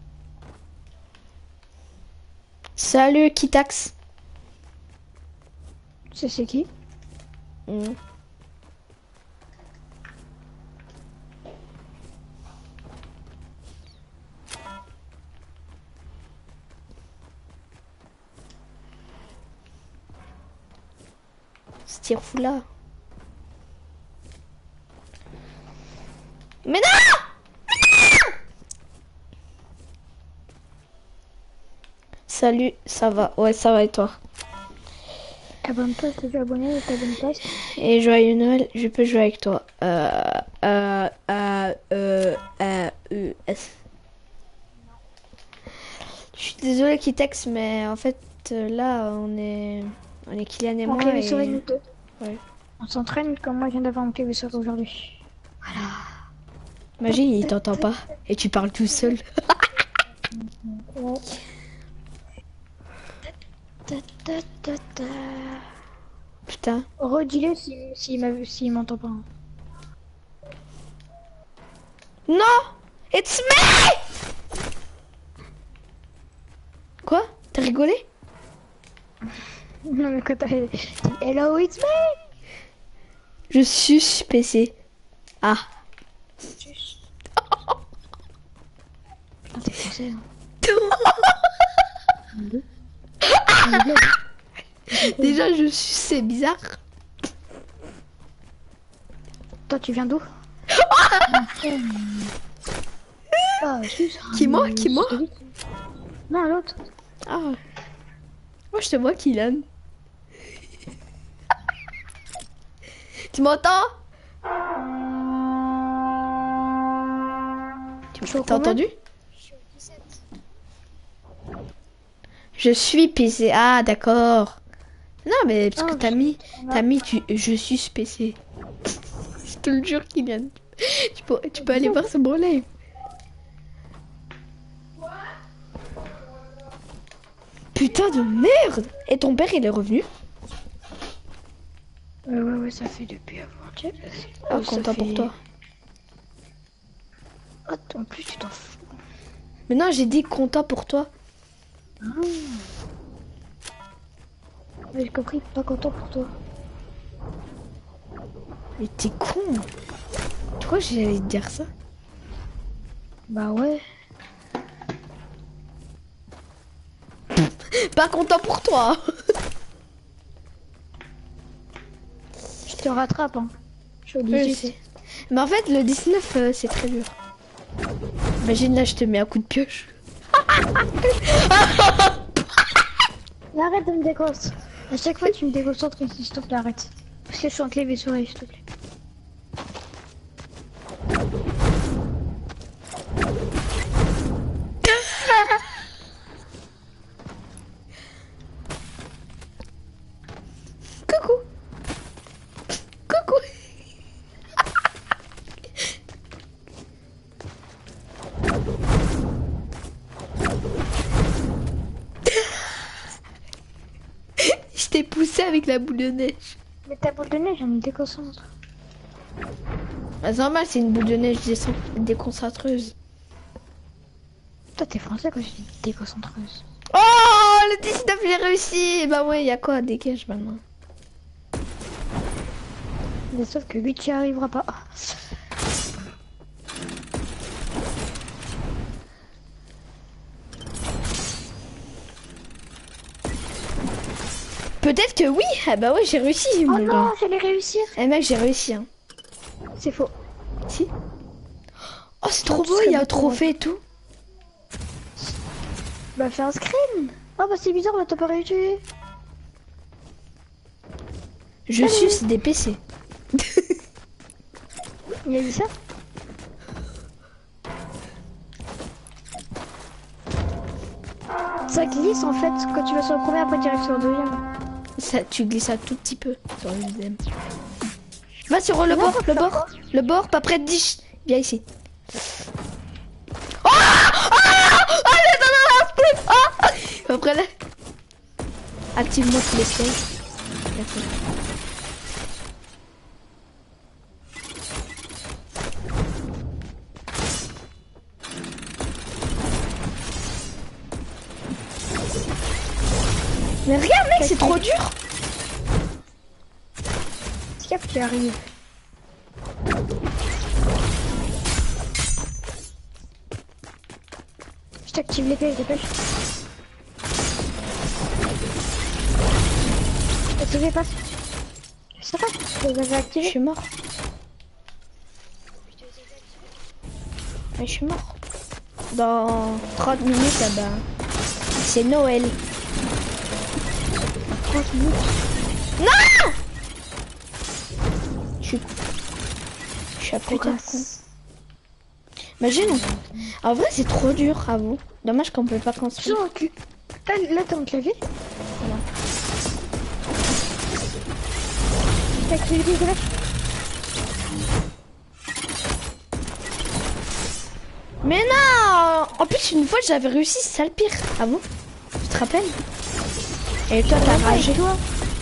Salut, Kitax. C'est qui? Hmm. Ce tir fou là. Mais non! Salut, ça va? Ouais, ça va et toi? Abonne-toi, t'es déjà abonné, t'abonnes pas. Et joyeux Noël, je peux jouer avec toi. Je suis désolée Kitex, mais en fait là on est Kylian et En moi clavier et... souris, nous deux. Ouais. On s'entraîne comme moi, je viens d'avoir mon clavier souris aujourd'hui. Imagine, il t'entend pas et tu parles tout seul. Ouais. Ta, ta, ta, ta. Putain. Redis-le s'il m'entend pas. Non! It's me! Quoi? T'as rigolé? Non mais quand t'as dit hello it's me. Je suis PC. Ah. Putain t'es français hein. Déjà je suis... c'est bizarre. Toi tu viens d'où? Ah, Qui moi? Qui moi? Non l'autre. Ah. Moi je te vois Kylian. Tu m'entends? T'as entendu? Je suis PC. Ah d'accord. Non mais parce que t'as mis je suis PC. Je te le jure Kylian. Tu peux aller voir ce bon live. Putain de merde. Et ton père il est revenu? Ouais ça fait depuis avant-hier. Ah content pour toi. Oh, en plus tu t'en fous. Mais non j'ai dit content pour toi. Ah. J'ai compris, pas content pour toi. Mais t'es con. Tu crois que j'allais te dire ça? Bah ouais. Pas content pour toi. Je te rattrape hein. Je suis au Ouais, 18. je sais. Mais en fait le 19 c'est très dur. Imagine là je te mets un coup de pioche. Arrête de me déconcentrer. À chaque fois tu me déconcentres ici, s'il te plaît, arrête. Parce que je suis en clavier souris, s'il te plaît. Coucou. Coucou. Je t'ai poussé avec la boule de neige. Mais ta boule de neige, elle me déconcentre. Bah, c'est normal, c'est une boule de neige déconcentreuse. Toi t'es français quand je dis déconcentreuse. Oh, le 19 j'ai réussi. Bah ouais, y a quoi? Dégage maintenant. Mais sauf que lui tu y arriveras pas. Peut-être que oui. Ah bah ouais, j'ai réussi. Oh mon non, gars. j'allais réussir. Eh mec, j'ai réussi. Hein. C'est faux. Si. Oh, c'est Non, trop tu beau, serais il y a un beaucoup, trophée et tout. Bah fais un screen. Oh bah c'est bizarre, bah t'as pas réussi. Je suce des PC. Il a dit ça? Ça glisse en fait quand tu vas sur le premier, après tu arrives sur le deuxième. Ça, tu glisses un tout petit peu sur le deuxième. Va sur le bord, le bord, pas près de 10. Viens ici. Oh, allez, dans la split. Oh. Après là. Active-moi tous les pièges. Merci. Mais regarde mec, c'est trop dur. Cap qui arrive. Je t'active les pièges, dépêche. Activez pas. Je sais pas, vous les avez activés. Je suis mort. Mais je suis mort. Dans 30 minutes, là bas. C'est Noël. 30 minutes. Non! Je suis à putain. Imagine. En vrai, c'est trop dur, à vous. Dommage qu'on peut pas construire. Là, t'as un clavier. Voilà. T'as activé les pièges. Mais non! En plus, une fois, j'avais réussi, c'est ça le pire. Ah bon? Tu te rappelles? Et toi, t'as ragé. Toi.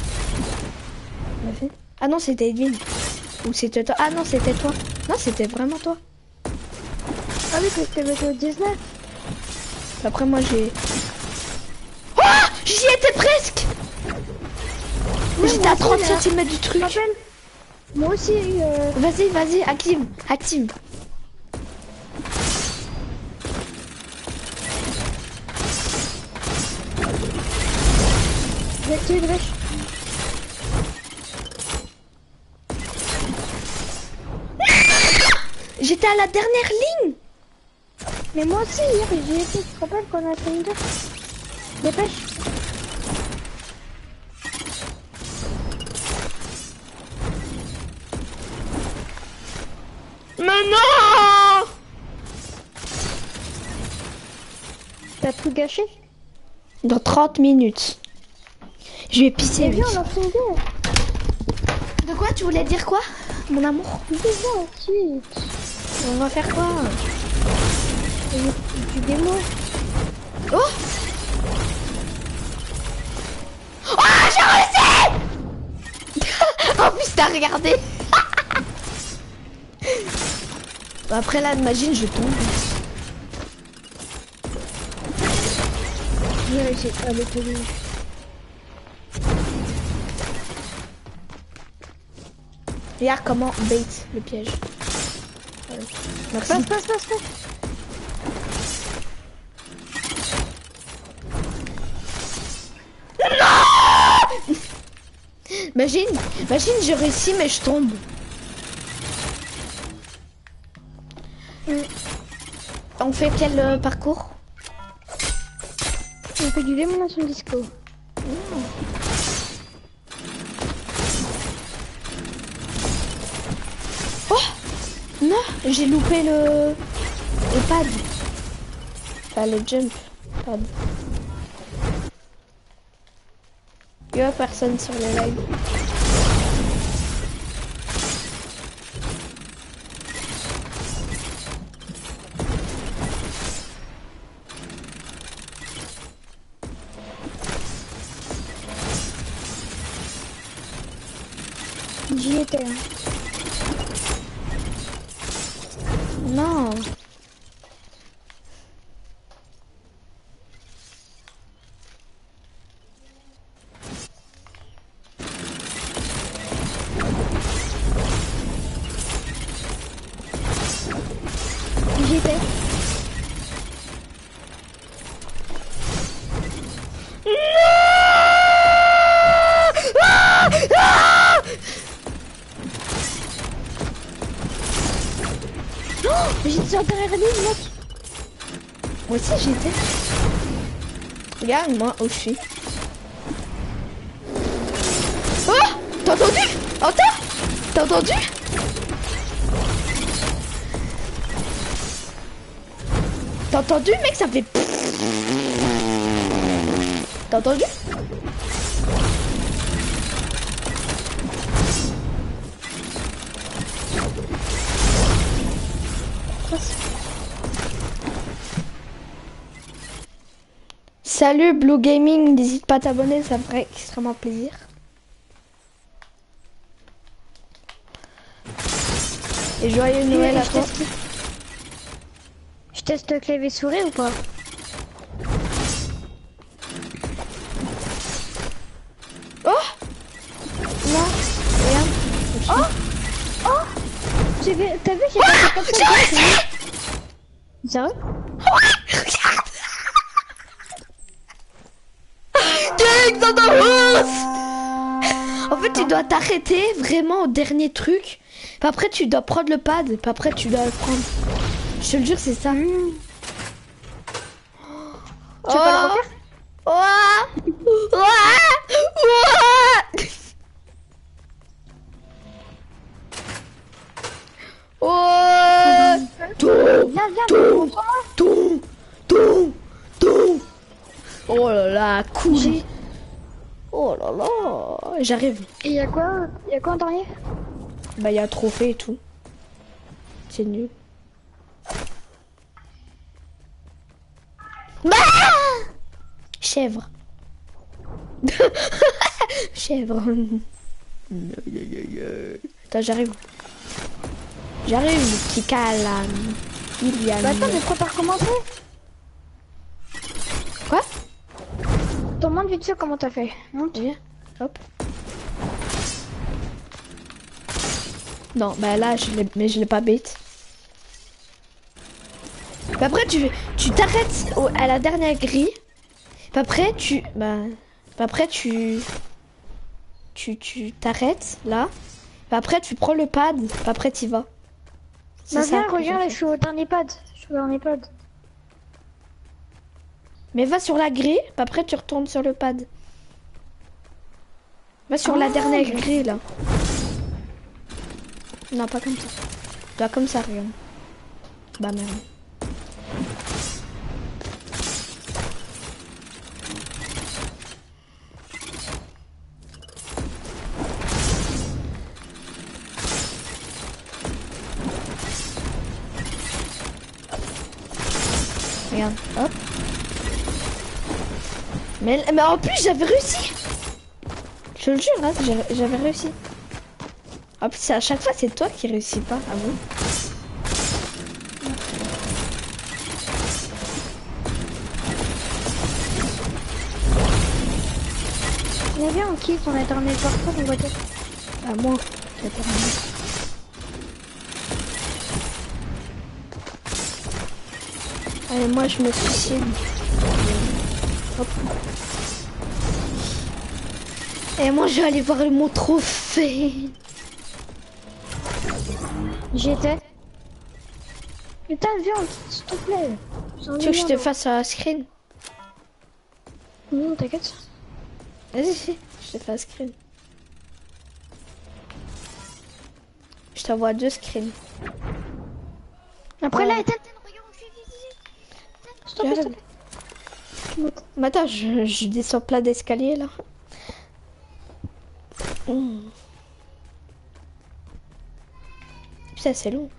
Ah non, c'était Edwin. Ou c'était toi? Ah non, c'était toi. Non, c'était vraiment toi. Ah oui, que t'es mettre au 19. Après, moi, j'ai... Oh! J'y étais presque! J'étais à 30 cm du truc. Moi aussi. Vas-y, vas-y, active, active. J'ai activé le rush. J'étais à la dernière ligne. Mais moi aussi, hier, j'y étais. Tu te rappelles qu'on a fait une deux. Dépêche. Mais non! T'as tout gâché. Dans 30 minutes. Je vais pisser. Viens, on a fait une deux. De quoi? Tu voulais dire quoi, mon amour? Déjà, ensuite. On va faire quoi? Du démo. Oh! Oh, j'ai réussi! En plus, t'as regardé. Après là, imagine, je tombe. J'ai réussi avec le démo. Regarde comment bait le piège. Ouais. Merci. Passe. Imagine, j'ai réussi mais je tombe. On fait quel parcours? On fait du démonation disco. Oh non, j'ai loupé le pad. Enfin le jump pad. Il y a personne sur le live. J'y étais. Hein. Non. J'y étais. J'étais sur derrière lui, mec. Moi aussi j'y étais. Regarde moi où je suis. Oh! T'as entendu? Entends? T'as entendu? T'as entendu mec, ça fait... T'as entendu? Salut Blue Gaming, n'hésite pas à t'abonner, ça me ferait extrêmement plaisir. Et joyeux Noël à toi. Je teste clavier souris ou pas? Oh là, regarde. Oh oh, t'as vu, j'ai fait comme ça. Sérieux? En fait, tu dois t'arrêter vraiment au dernier truc. Puis après, tu dois prendre le pad. Puis après, tu dois le prendre. Je te le jure, c'est ça. Tu veux pas le refaire? Ouah Ouah Ouah Oh Oh là là, cool. Oh là là, j'arrive. Et y a quoi en dernier? Bah, y a un trophée et tout. C'est nul. Bah chèvre. Chèvre. Attends, j'arrive. J'arrive, Kikala. Il y a. Bah attends, mais pourquoi t'as recommencé? Quoi? Ton monde vite fait, comment t'as fait? Monte. Viens. Hop. Non, bah là, mais je l'ai pas bête. Bah après, tu t'arrêtes à la dernière grille. Puis après, tu t'arrêtes là. Puis après, tu prends le pad. Puis après, tu y vas. Bah viens, regarde, là, je suis au dernier pad. Je suis au dernier pad. Mais va sur la grille. Puis après, tu retournes sur le pad. Va sur la dernière grille là. Non, pas comme ça. Toi, comme ça, regarde. Bah merde. Regarde, hop. Mais en plus, j'avais réussi. Je te le jure, hein, j'avais réussi. En plus, à chaque fois, c'est toi qui réussis pas, à vous. Mais viens, on quitte, on a terminé par quoi ton voiture? À moi, j'ai terminé. Allez, moi, je me suicide. Hop. Et moi, je vais aller voir mon trophée. J'étais. Putain, viens, s'il te plaît. Tu veux que je te fasse un screen? Non, t'inquiète. Vas-y, je te fais un screen. Je t'envoie 2 screens. Après Ouais. là, Ethan, regarde, on fait. Stop, stop. Mais attends, je descends plein d'escaliers là. Putain, c'est long.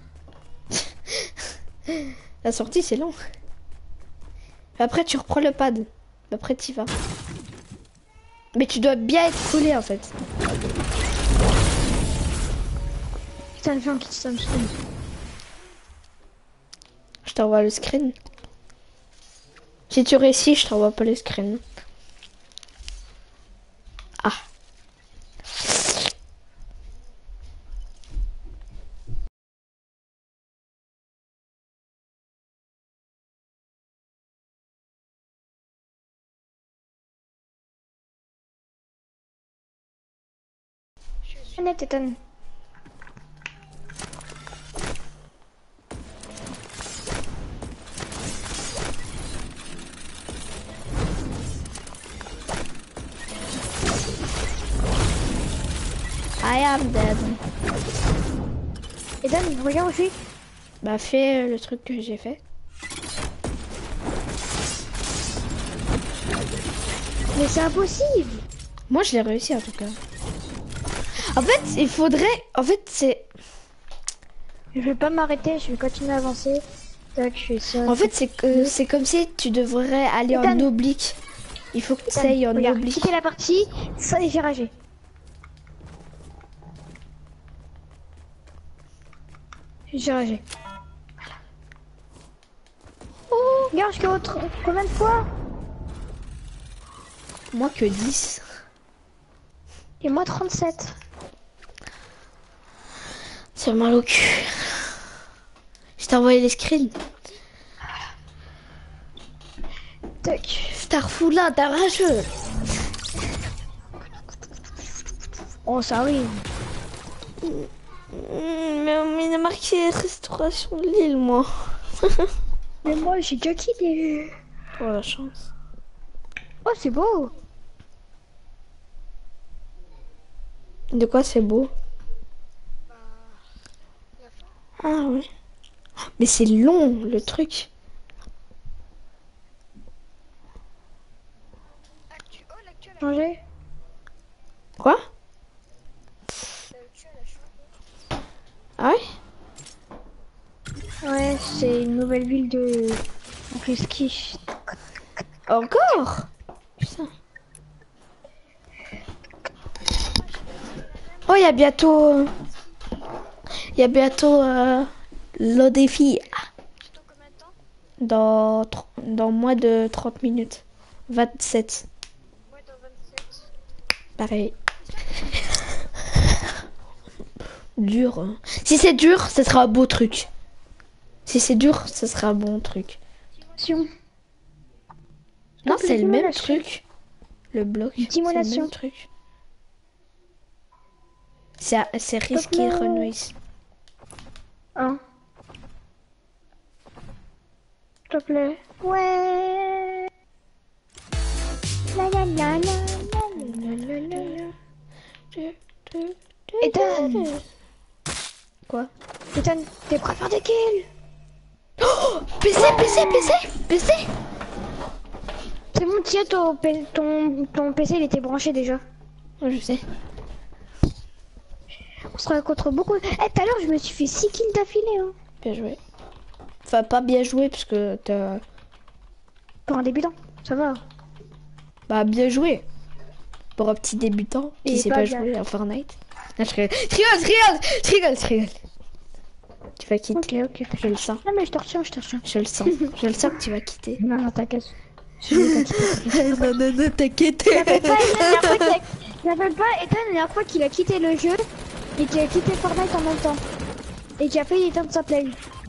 La sortie, c'est long. Après, tu reprends le pad. Après, tu y vas. Mais tu dois bien être collé en fait. Putain, viens, on quitte ça, Je t'envoie le screen. Si tu réussis, je t'envoie pas le screen. Ah. Je suis net, Ethan. I am dead. Ethan, regarde où je suis. Bah, fais le truc que j'ai fait. Mais c'est impossible. Moi, je l'ai réussi en tout cas. En fait, il faudrait... En fait, c'est... Je vais pas m'arrêter, je vais continuer à avancer. Tac, je fais ça. En fait, c'est comme si tu devrais aller en Ethan. oblique. Il faut que tu ailles en Regarde, oblique. quitter la partie, ça et j'ai ragé. J'ai ragé. Oh, regarde, jusqu'à autre. Combien de fois? Moi que 10. Et moi 37. C'est mal au cul. Je t'ai envoyé les screens. Tac. Starfou là, t'as rageux. Oh, ça arrive. Mais il a marqué restauration de l'île, moi. Mais moi, j'ai déjà quitté. Oh la chance. Oh, c'est beau. De quoi c'est beau? Ah oui. Mais c'est long le truc. Changer. Quoi? Ah ouais? Ouais, c'est une nouvelle ville de ski. Encore? Putain. Oh, il y a bientôt... Il y a bientôt le défi. Dans moins de 30 minutes. 27. Pareil. Dur. Hein. Si c'est dur, ce sera un beau truc. Si c'est dur, ce sera un bon truc. Non, c'est le même truc. Le bloc. C'est le même truc. C'est risqué, Renoise. Hein. S'il te plaît. Ouais. La la la la Ethan. Quoi? Ethan, t'es prêt à faire des kills? Oh, PC. C'est bon, tiens, ton PC il était branché déjà. Oh, je sais. On sera contre beaucoup. Eh, tout à l'heure, je me suis fait 6 kills d'affilée. Hein. Bien joué. Enfin, pas bien joué parce que t'as... Pour un débutant, ça va. Bah, bien joué. Pour un petit débutant qui sait pas jouer à Fortnite. Non, je rigole. Je rigole. Tu vas quitter. Ok. Je le sens. Non, mais je te retiens. Je le sens. Je le sens que tu vas quitter. Non, t'inquiète. Non, t'inquiète. J'appelle pas Ethan la dernière fois qu'il a quitté le jeu et qu'il a quitté Fortnite en même temps. Et qu'il a failli éteindre sa play.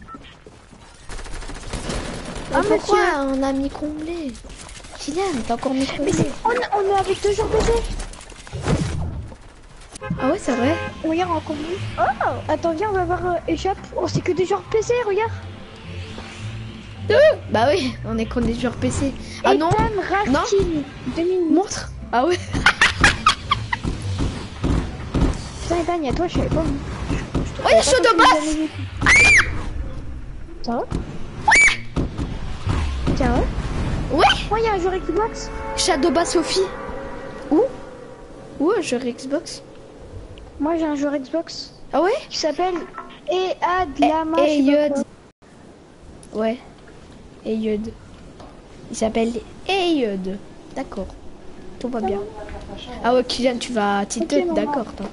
Ah, pourquoi on a mis comblé? Kylian, t'as encore mis comblé? Mais on est avec 2 jours PC. Ah ouais, c'est vrai. Regarde en comblé. Oh, attends, viens, on va voir échappe. Oh, c'est que 2 jours PC, regarde. Bah oui, on est contre des joueurs PC. Ah non, non. 2 minutes. Montre. Ah ouais. Putain, Ethan, y'a toi, je savais pas. Oh, y'a chaud de basse. Ça va? Tiens, ouais. Ouais. Oh, y'a un joueur Xbox. Shadowba Sophie. Où un joueur Xbox? Moi, j'ai un joueur Xbox. Ah ouais? Qui s'appelle Ea de Lama. Eyud. Ouais. Eyud. Il s'appelle Eyud. D'accord. Tout va bien. Ah ouais, Kylian, tu vas tilted. Okay, d'accord, toi.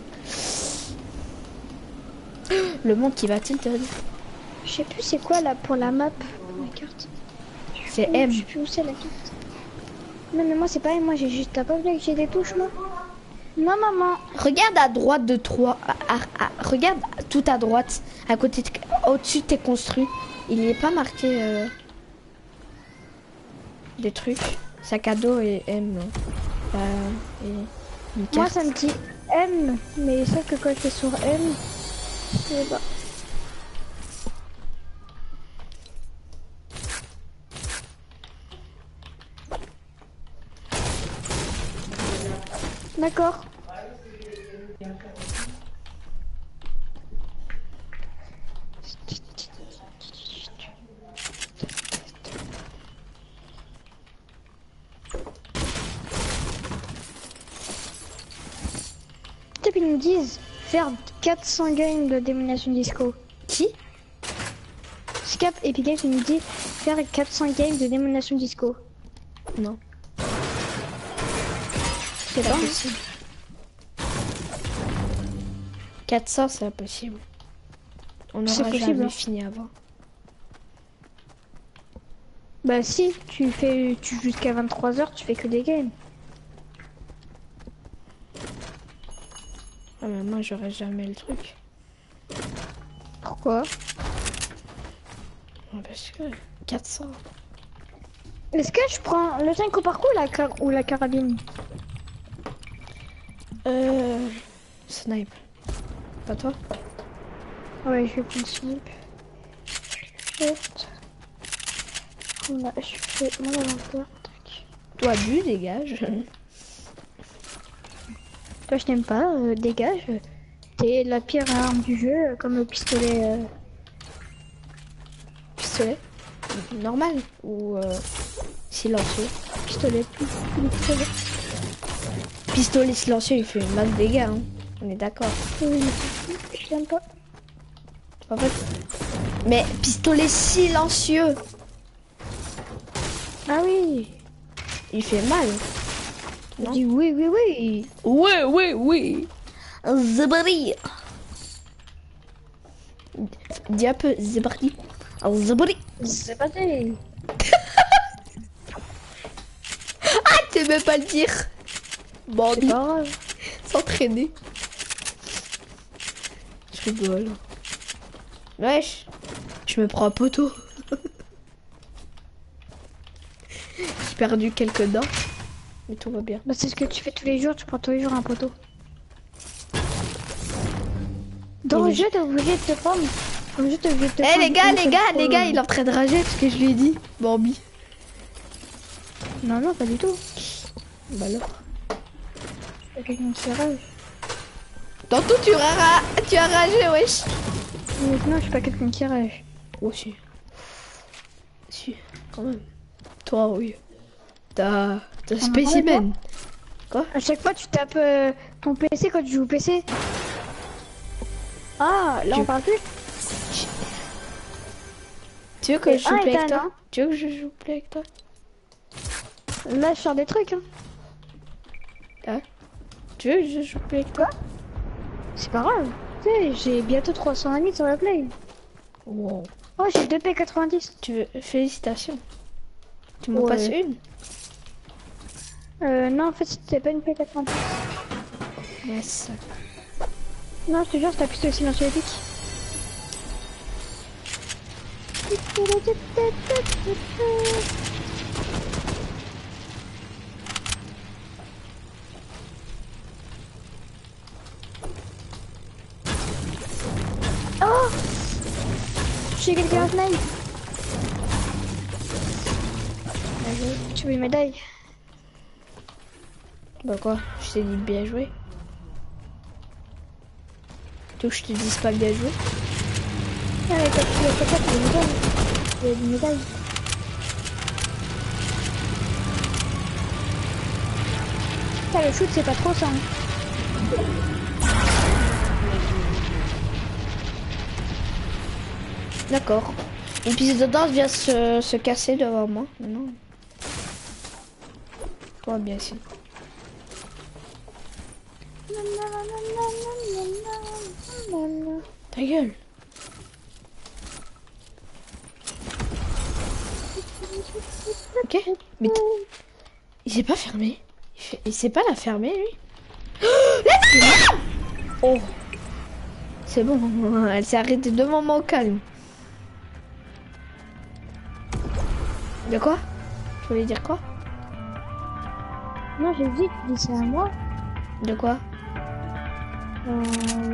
Le monde qui va tilted. Je sais plus c'est quoi là pour la map. Pour la carte. C'est M. Je sais plus où c'est la carte. Non mais moi c'est pas M, moi j'ai juste... T'as pas vu que j'ai des touches moi? Non maman. Regarde à droite de toi. Regarde tout à droite. À côté de... Au-dessus de tes construits. Il n'y est pas marqué des trucs. Sac à dos et M. Et une carte. Moi ça me dit M. Mais sauf que quand je fais sur M, c'est pas... D'accord. Peut-être qu'ils nous disent faire 400 games de Domination Disco. Qui? Scap Epic Games nous dit faire 400 games de Domination Disco. Non. sais pas. Possible. 400, c'est impossible. On C'est n'aura possible, jamais hein. fini avant. Bah si, tu joues jusqu'à 23h, tu fais que des games. Ah, mais moi, j'aurai jamais le truc. Pourquoi? Parce que 400. Est-ce que je prends le 5 au parcours ou la carabine? Snipe. Pas toi? Ouais, je vais prendre snipe. Je fais mon inventaire. Tac. Toi, du dégage. Toi, je t'aime pas, dégage. T'es la pire arme du jeu, comme le pistolet. Pistolet. Normal ou silencieux? Pistolet, pistolet. Pistolet silencieux, il fait mal de dégâts. Hein. On est d'accord. Oui, je t'aime pas. En fait. Mais pistolet silencieux, Ah oui. il fait mal. Je Non. dis oui, oui, oui. Ouais, ouais, oui. Zabari. Dis un peu Zabari. Zabari. C'est pas vrai. Ah, tu veux pas le dire. Bon, C'est pas grave. s'entraîner. Je rigole. Wesh. Je me prends un poteau. J'ai perdu quelques dents. Mais tout va bien. Bah, c'est ce que tu fais tous les jours, tu prends tous les jours un poteau. Dans le jeu, t'es obligé de te prendre. Dans le jeu, t'es obligé de te Eh prendre les gars, une les gars, seule les fois. gars, il est en train de rager parce que je lui ai dit. Bambi. Non, non, pas du tout. Bah alors. C'est quelqu'un qui rage. Tantôt tu as ragé, wesh. Mais non, je suis pas quelqu'un qui rage. Oh si. Si, quand même. Toi, oui. T'as spécimen. Quoi? À chaque fois, tu tapes ton PC quand tu joues au PC. Ah, là, on parle plus. Tu veux que je joue Et plus avec Ethan, toi? hein. Tu veux que je joue plus avec toi? Là, je sors des trucs. Hein. Ah. Tu veux que je joue plus avec toi? C'est pas grave. Tu sais, j'ai bientôt 300 amis sur la play. Wow. Oh, j'ai 2 P90. Tu veux... Félicitations. Tu m'en Ouais. passes une? Non, en fait, c'était pas une P90. Yes. Non, je te jure, c'est la pistolet silencieux épique. Oh! J'ai quelqu'un en snipe. Tu veux une médaille? Bah quoi? Je t'ai dit bien joué. Tu veux que je te dise pas bien joué? Ah, mais quand tu as fait une médaille. Il y a une médaille. Ah, le shoot, c'est pas trop ça. Hein. D'accord. Et puis dedans vient se casser devant moi. Non. Toi bien sûr. Ta gueule. Ok. Mais il s'est pas fermé. Il sait pas la fermer lui. Oh. C'est bon. Elle s'est arrêtée deux moments au calme. De quoi? Tu voulais dire quoi? Non, j'ai dit, tu dis ça à moi. De quoi? Oui.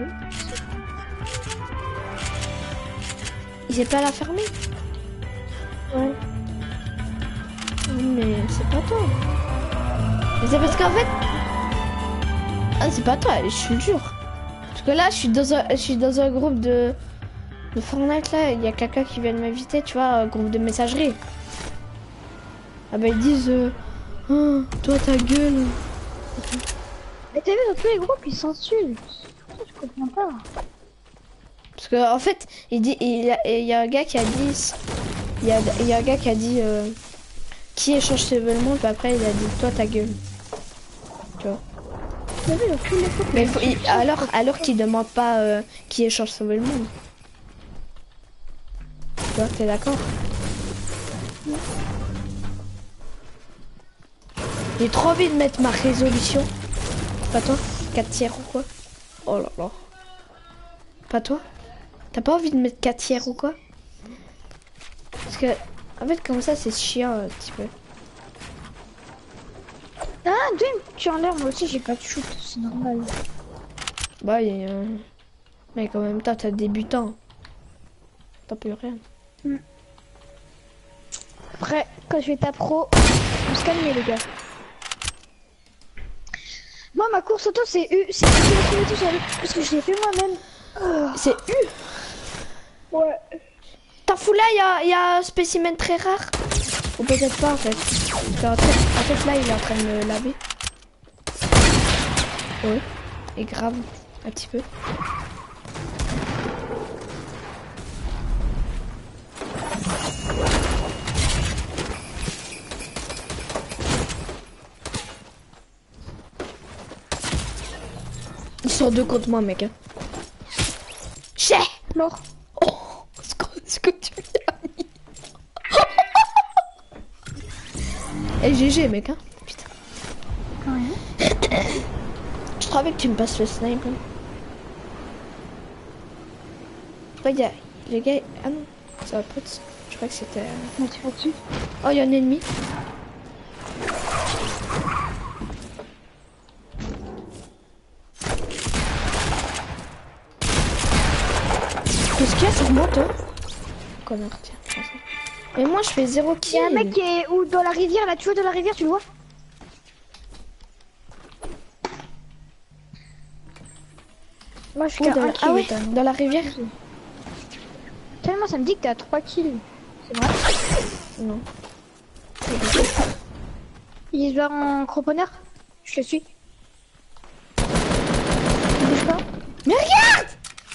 Il sait pas la fermer? Ouais. Mais c'est pas toi. Mais c'est parce qu'en fait... Ah, c'est pas toi, je te le jure. Parce que là, je suis dans un groupe de Fortnite, là. Il y a quelqu'un qui vient de m'inviter, tu vois, un groupe de messagerie. Ah bah ils disent... Oh, toi, ta gueule. Mais t'as vu, dans tous les groupes, ils s'insultent. Je comprends pas. Parce que en fait, il y a un gars qui a dit... Il y a un gars qui a dit... qui échange ses vêtements, puis après, il a dit, toi, ta gueule. Tu vois. Mais alors qu'il demande pas qui échange sauver le monde. Toi, t'es d'accord? J'ai trop envie de mettre ma résolution. Pas toi? 4 tiers ou quoi? Oh là là. Pas toi? T'as pas envie de mettre 4 tiers ou quoi? Parce que, en fait, comme ça, c'est chiant un petit peu. Ah, tu en l'air, moi aussi j'ai pas de shoot, c'est normal. Bah, mec, en même temps, t'as débutant. T'as plus rien. Après, quand je vais ta pro, on se calmer les gars. Moi, ma course auto, c'est U. C'est U tout seul. Parce que je l'ai fait moi-même. Oh. C'est U. Ouais. T'as fou là, il y a un spécimen très rare. Ou peut-être pas en fait. Parce en fait là, il est en train de me laver. Oui. Et grave, un petit peu. Ils sont deux contre moi, mec. Chais. Mort. Oh, ce que tu as mis. Et GG, mec, hein. Putain. Ouais. Je croyais que tu me passes le snipe. Hein. Je crois qu'il y a... Les gars... Ah non, ça va pas être... Je crois que c'était... Non, tu vas dessus. Oh, il y a un ennemi. Qu'est-ce qu'il y a sur moi, toi? Connard, tiens. Mais moi, je fais 0 kill. Il y a un mec qui est où dans la rivière, là, tu vois, dans la rivière, tu le vois? Moi, je suis qu'à 1 kill. Ah ouais, dans la rivière? Tellement ça me dit que t'es à 3 kills. C'est vrai? Non. Il se barre en cramponneur? Je le suis. Il bouge pas? Mais regarde!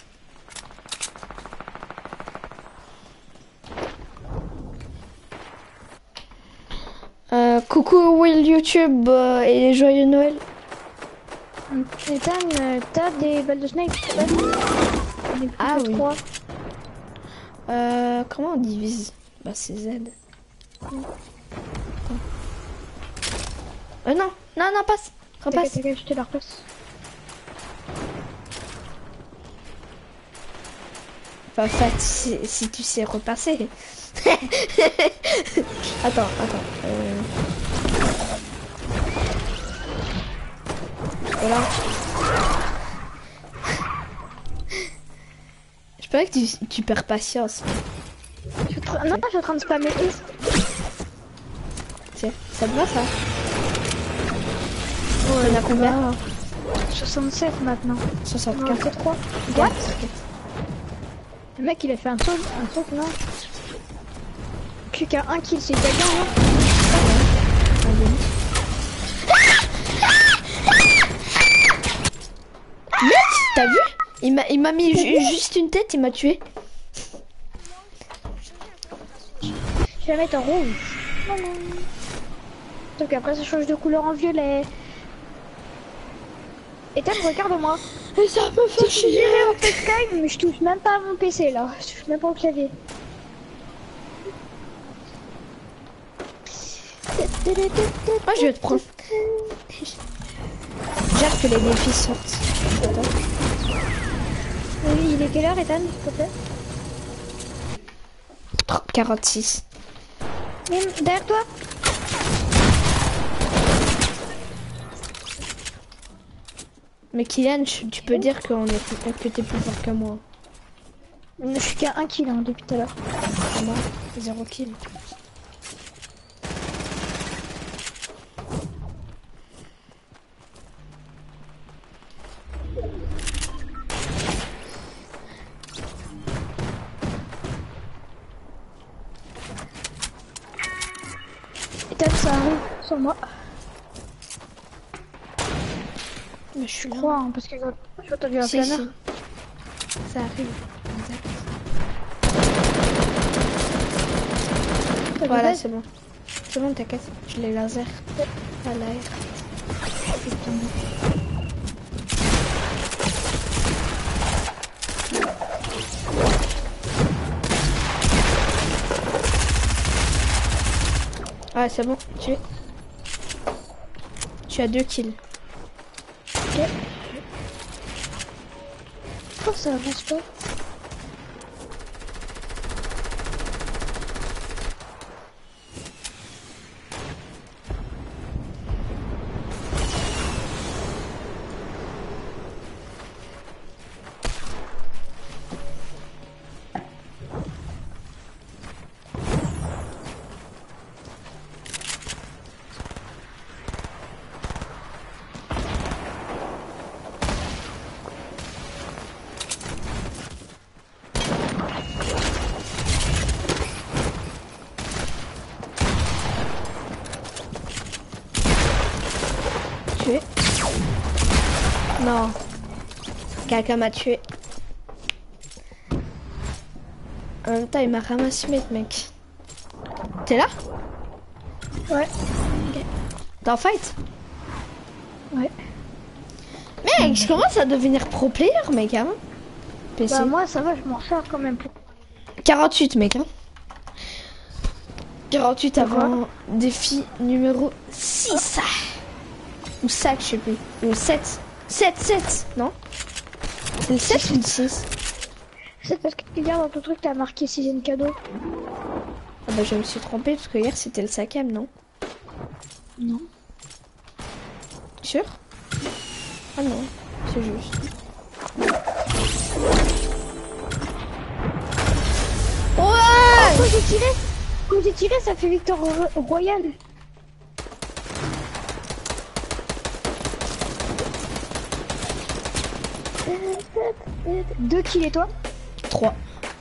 Coucou Will YouTube et joyeux Noël. Ethan, t'as des balles de snipe? Ah oui. 3. Comment on divise? Bah c'est Z. Non, non, passe. Repasse. T'inquiète, je te la repasse. Enfin, en fait, si tu sais repasser. Attends. Voilà. Je parie que tu perds patience. Non, je suis en train de spammer. Tiens, ça te va ça? Ouais, on a combien? 67 maintenant. 64. 3. What? Le mec il a fait un saut non? Plus qu'à 1 kill, c'est gagnant, non? Mec, t'as vu? Il m'a mis juste une tête, il m'a tué. Je vais la mettre en rouge. Donc après ça change de couleur en violet. Ethan, regarde-moi. Et ça me fait chier. En FaceTime, mais je touche même pas à mon PC là. Je touche même pas au clavier. Moi je vais te prendre. J'espère que les défis sortent. Attends. Oui, il est quelle heure, Ethan, s'il te plaît? 46. Derrière toi? Mais Kylian, tu peux dire que t'es plus fort que moi. Je suis qu'à 1 kill hein, depuis tout à l'heure. Moi, 0 kill. Ethan, ça arrive sur moi. Mais je suis là. Hein, parce que je vois t'as vu un Si, planeur. si. Ça arrive. Exact. Voilà, c'est bon. C'est bon, t'inquiète. Je l'ai laser. À l'air. Ah, c'est bon, tu es. Tu as 2 kills. Ok. Oh, ça avance pas. Tué. Non. Quelqu'un m'a tué. En même temps, il m'a ramassé mes mec. T'es là? Ouais. Ok. T'es en fight? Ouais. Mec, je commence à devenir pro player, mec, hein. PC. Bah moi ça va, je m'en sers quand même. 48, mec, hein. 48 Ça va. avant défi numéro 6. Ou 5, je sais plus. Ou 7. 7, non? C'est le 7 ou le 6? C'est parce que regarde dans ton truc t'as marqué 6ème cadeau. Ah bah je me suis trompée parce que hier c'était le 5ème, non? Non. Sûr? Ah non, c'est juste. Ouais! Quand j'ai tiré, ça fait victoire royale. Deux kills et toi? 3.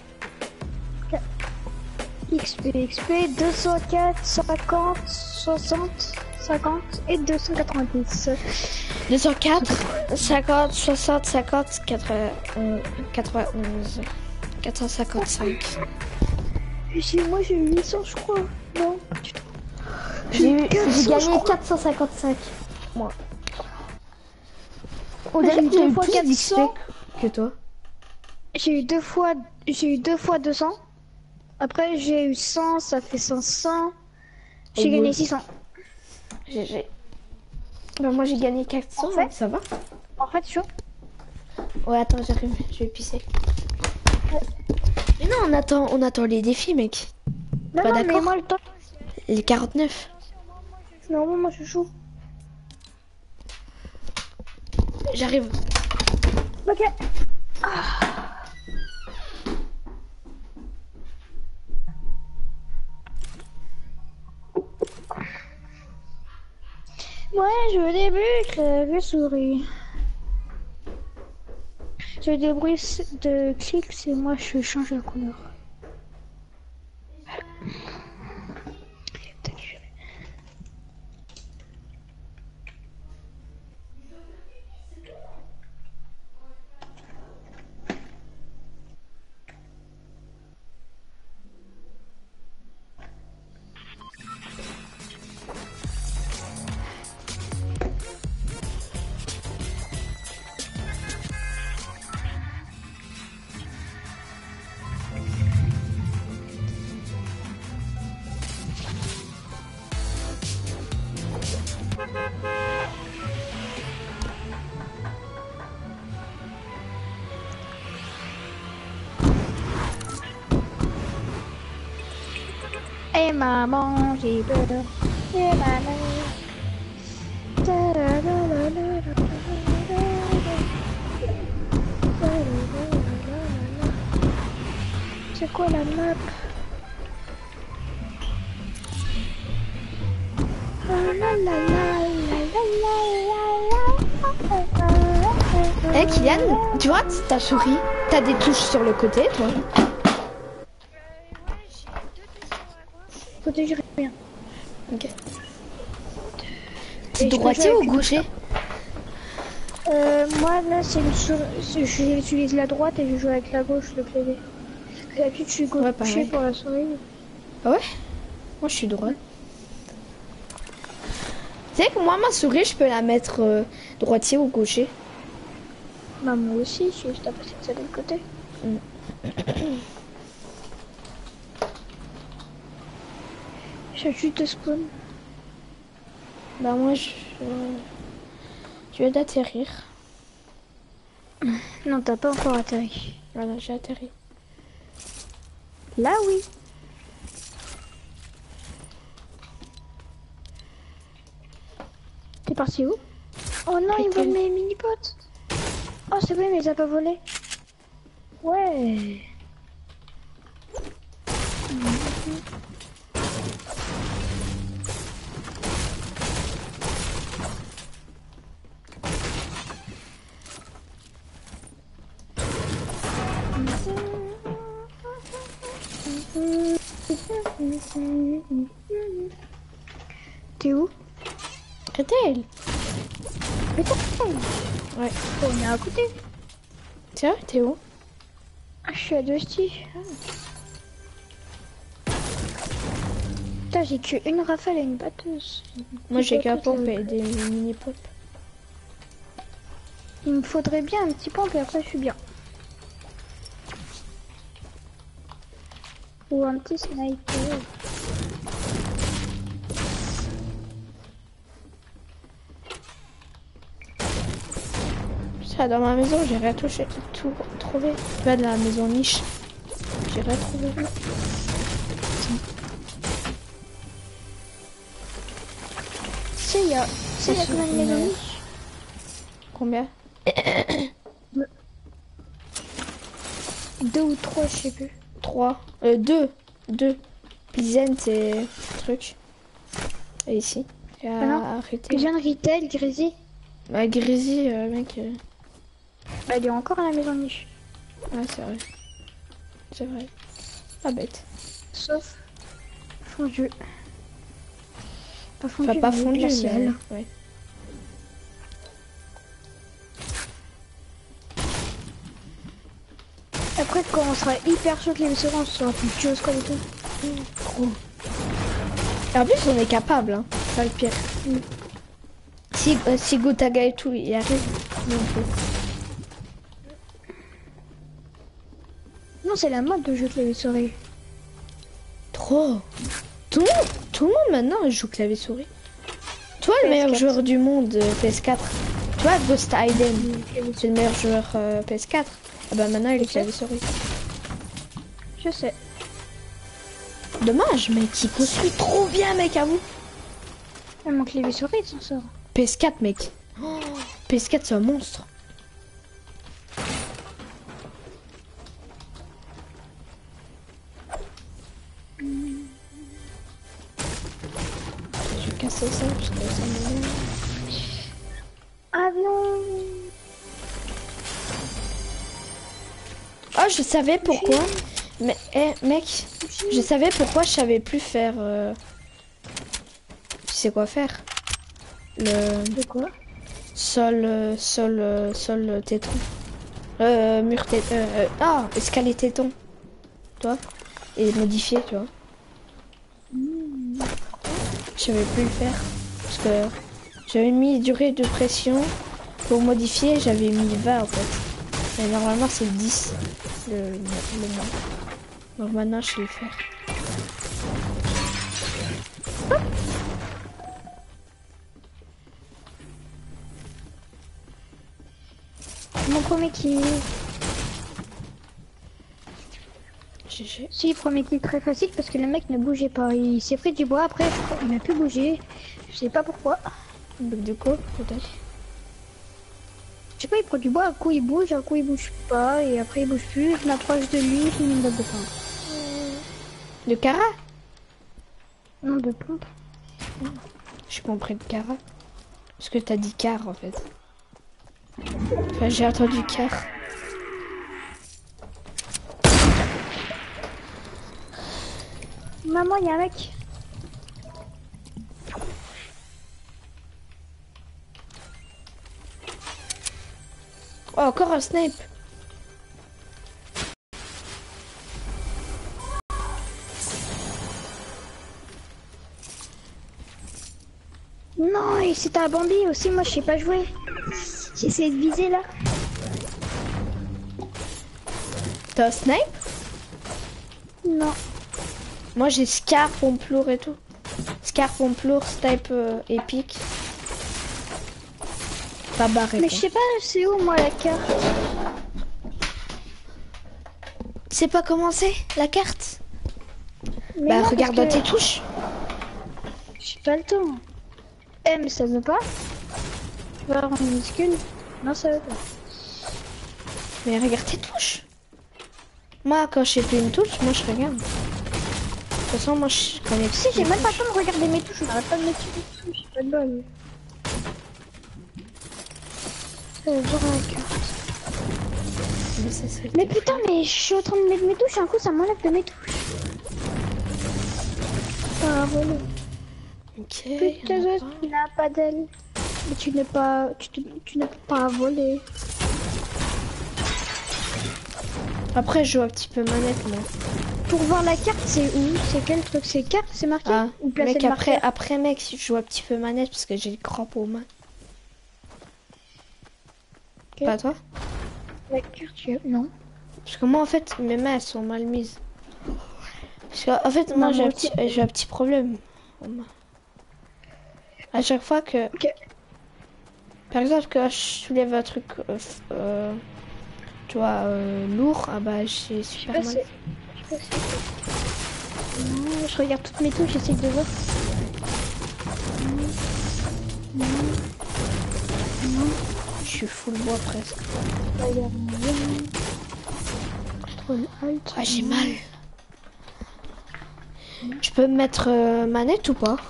XP, 204, 50, 60, 50 et 290. 204, 50, 60, 50, 91, 455. Moi j'ai eu 800 je crois. Non. J'ai 400, je gagné crois. 455. Moi. On J'ai dirait eu que j'ai deux eu fois plus 400. d'XP que toi. J'ai eu deux fois 200. Après j'ai eu 100, ça fait 500. J'ai Oh, gagné ouais. 600. GG. Bah moi j'ai gagné 400, En fait- donc ça va. En fait, chaud. Ouais, attends, j'arrive, je vais pisser. Mais non, on attend les défis, mec. Non, Pas non, mais d'accord. moi le temps. Les 49. Non, moi je suis chaud. J'arrive. Ok. Ouais, je débute clavier souris. Je débrouille de clic, c'est moi je change la couleur. Et maman, j'ai peur. Et maman. C'est quoi la map? Eh Kylian, tu vois ta souris, t'as des touches sur le côté, toi. Côté j'ai rien. Ok. Et T'es je peux droitier jouer ou avec- gaucher? Moi là j'utilise la droite et je joue avec la gauche le clavier. D'habitude je suis Ouais, gaucher pareil. pour la souris. Ah ouais? Moi je suis droite. Tu sais que moi ma souris je peux la mettre droitier ou gaucher. Bah moi aussi, je suis juste à passer de ça de l'autre côté. Je juste de spawn. Bah moi je viens d'atterrir. Non, t'as pas encore atterri. Voilà, j'ai atterri. Là, oui. T'es parti où? Oh non, il vole mes mini-potes. Oh, c'est vrai, mais il a pas volé. Ouais. T'es où? Retail. Ouais. On est à côté. Tiens, t'es où? Ah, je suis à Dusty. Putain, j'ai que une rafale et une batteuse. Moi j'ai qu'un pompe et des mini-pop. Il me faudrait bien un petit pompe et après je suis bien. Ou un petit sniper. Ça, dans ma maison, j'ai rien touché, tout trouvé. Pas de la maison niche. J'ai rien trouvé. Il y a combien de maisons niches? Combien? 2 ou 3, je sais plus. 3. 2. 2. Plizen, c'est truc. Et ici. J'ai arrêté. Je viens de retail, Grisy. Bah, Grisy, mec. Bah, il est encore à la maison niche. Ouais, c'est vrai. C'est vrai. Pas bête. Sauf fondu. Pas fondu, Enfin, pas mais fondu, glacial. mais... Ouais. Après, quand on sera hyper chaud que les secondes, on sera plus tuer au score et tout. Trop. Et en plus, on est capable, hein. C'est pas le pire. Si Gotaga et tout, il arrive. Non, c'est la mode de jouer clavier souris. Trop. Tout le monde maintenant il joue clavier souris. Toi, le PS4. meilleur joueur du monde PS4. Toi, Ghost Iden, c'est le meilleur joueur PS4. Ah bah maintenant il est clavier souris. Je sais. Dommage, mec, il construit trop bien, mec, à vous. Ah, mon clavier souris, il s'en sort. PS4, mec. Oh, PS4, c'est un monstre. Je vais casser ça parce que ça m'énerve. Avion. Oh, je savais pourquoi. Mais, mec, je savais pourquoi je savais plus faire. Tu sais quoi faire? De quoi? Sol téton. Mur téton. Escalier téton. Toi? Et modifier, tu vois. Je savais plus le faire. Parce que j'avais mis durée de pression. Pour modifier, j'avais mis 20 en fait. Et normalement, c'est 10. Le moins. Donc maintenant, je sais le faire. Mon premier kill. GG. Si, premier kill très facile parce que le mec ne bougeait pas. Il s'est pris du bois après, je crois, il a pu bouger. Je sais pas pourquoi. Du coup, peut-être. Je sais pas, il prend du bois, un coup il bouge, un coup il bouge pas, et après il bouge plus, je m'approche de lui, je me donne de pompe. Le Cara? Non, de pompe. Je suis compris de Cara. Parce que t'as dit car en fait. Enfin, j'ai entendu car. Maman, il y a un mec. Oh, encore un snipe. Non, et c'était un Bambi aussi, moi je sais pas jouer. J'ai essayé de viser là. T'as un snipe? Non. Moi j'ai Scar, Pomplour et tout. Scar, pompe lourd, snipe épique. Pas barré. Mais quoi. je sais pas, c'est où moi la carte? Tu sais pas comment c'est la carte? Mais Bah non, regarde parce dans que tes touches. j'ai pas le temps. Eh, mais ça veut pas? Tu vas rendre minuscule? Non, ça veut pas. Mais regarde tes touches. Moi quand je sais plus une touche, moi je regarde. De toute façon moi je connais Si, j'ai même pas le temps de regarder mes touches, on n'arrête pas de mettre sur les touches, j'ai pas de bol. Voir la carte. Mais putain, mais je suis en train de mettre mes touches, un coup ça m'enlève de mes touches. Ah, voilà. Ok. Putain, tu n'as pas d'aile. Mais tu n'es pas. Tu ne peux pas voler. Après je joue un petit peu manette moi. Pour voir la carte, c'est où? C'est quel truc? C'est carte? C'est marqué? Ah, Ou placer mec le après, marqueur? après mec je joue un petit peu manette parce que j'ai le crampe aux mains. Ok. Pas toi? La carte, non. Parce que moi en fait mes mains elles sont mal mises. Parce que en fait moi Non, j'ai moi un aussi. j'ai un petit problème. À chaque fois que, Ok. par exemple que je soulève un truc, tu vois, lourd, ah bah j'ai super mal. Non, je regarde toutes mes touches, j'essaie de voir. Non. Je suis full bois presque. Regarde bien. Contrôle Alt. Ah j'ai mal. Tu peux me mettre manette ou pas?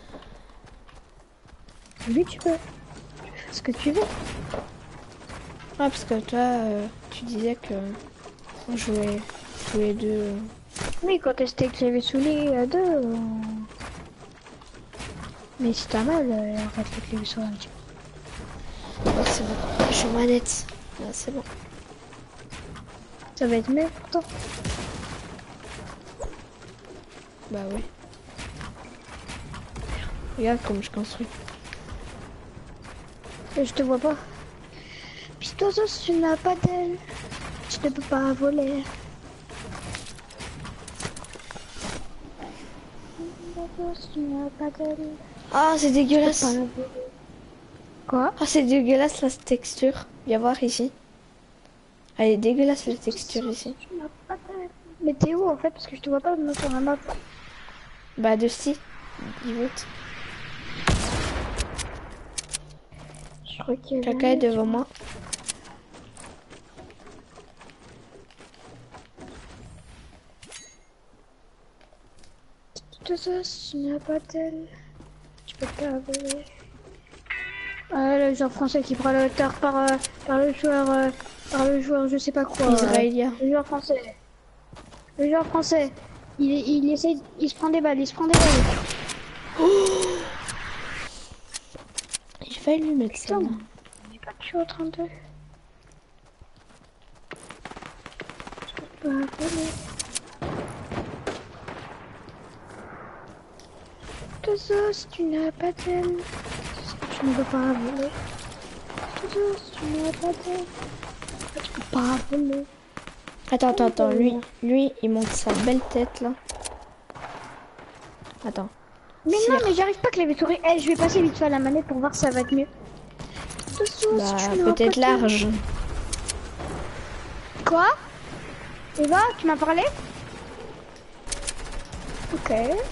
Oui, tu peux. Ce que tu veux. Ah parce que toi, tu disais que on jouait tous les deux. Oui, quand c'était que j'avais saoulé à deux. Mais si t'as mal, arrête de cliquer sur un petit peu. Oh, c'est bon. Je suis manette. Ah, c'est bon. Ça va être mieux pour toi. Bah oui. Regarde comme je construis. Je te vois pas. Pistosos, tu n'as pas d'aile. Tu ne peux pas voler. Pistosos, tu n'as pas d'aile. Ah c'est dégueulasse. Tu peux pas voler. Quoi? Ah c'est dégueulasse la texture. Viens voir ici. Elle est dégueulasse la texture ici. Tu n'as pas d'aile. Mais t'es où en fait? Parce que je te vois pas sur la map. Bah de si. 10 volts. Je crois qu'il y a Quelqu'un est devant moi. Pistosos, tu n'as pas d'aile. Tu peux pas voler. Le joueur français qui prend la hauteur par le joueur je sais pas quoi. Israélien. Le joueur français. Le joueur français. Il essaye, il se prend des balles, J'ai failli lui mettre ça. Putain, j'ai pas tué au 32. Je peux pas voler. Tozos, tu n'as pas d'aile. Tu ne peux pas voler. Tozos, tu n'as pas d'aile. Tu peux pas voler. Attends, lui, il monte sa belle tête là. Attends. Mais Si- non, mais j'arrive pas que les souris. Eh, je vais passer vite fait à la manette pour voir si ça va être mieux. Tozos, Bah, tu n'as peut-être pas d'aile. large. Quoi? Eva, tu m'as parlé? Ok.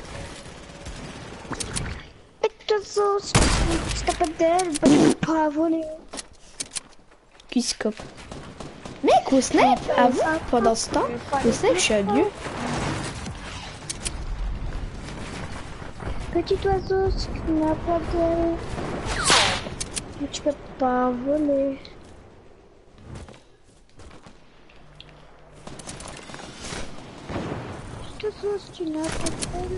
Tozos, si t'as pas d'aile, bah, tu peux pas voler. Qui scope. Mec, au snipe, avoue, pendant ce temps, au snipe, je suis un dieu. Petit oiseau, si tu n'as pas d'aile, tu peux pas voler. Petit oiseau, si tu n'as pas d'aile.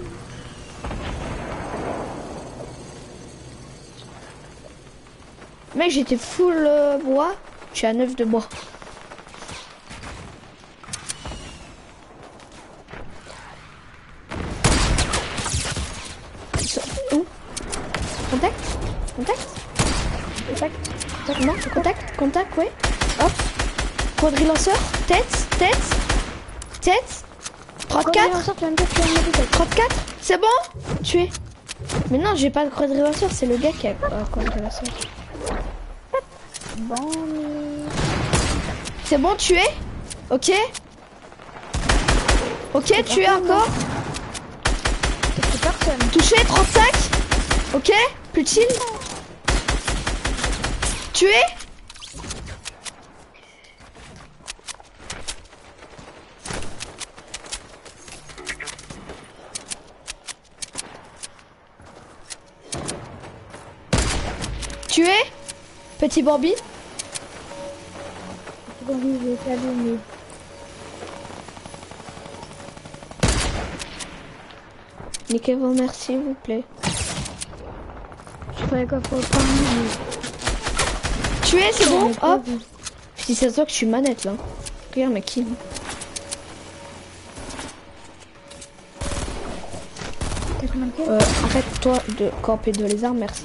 Mec, j'étais full bois, je suis à 9 de bois. Où? Contact? Contact? Contact. Non, contact, ouais. Hop. Quadrilanceur, tête. 34, 34, c'est bon? Tué. Mais non, j'ai pas de croix de rêvasseur, c'est le gars qui a croix de rêvasseur. Bon, C'est bon, tué. Ok. Ok, tué encore. c'est personne. Touché, 35. Ok, plus de shield. Tué. Tué. Petit Bambi. Bon, oui, je vais t'allumer. Niquez-vous, merci, s'il vous plaît. Je ferais quoi pour le temps. Tué, c'est bon. Hop. Si ça se voit que je suis manette là. Regarde, mais qui? T'as combien de kills? En fait, toi, de camper de lézard, merci.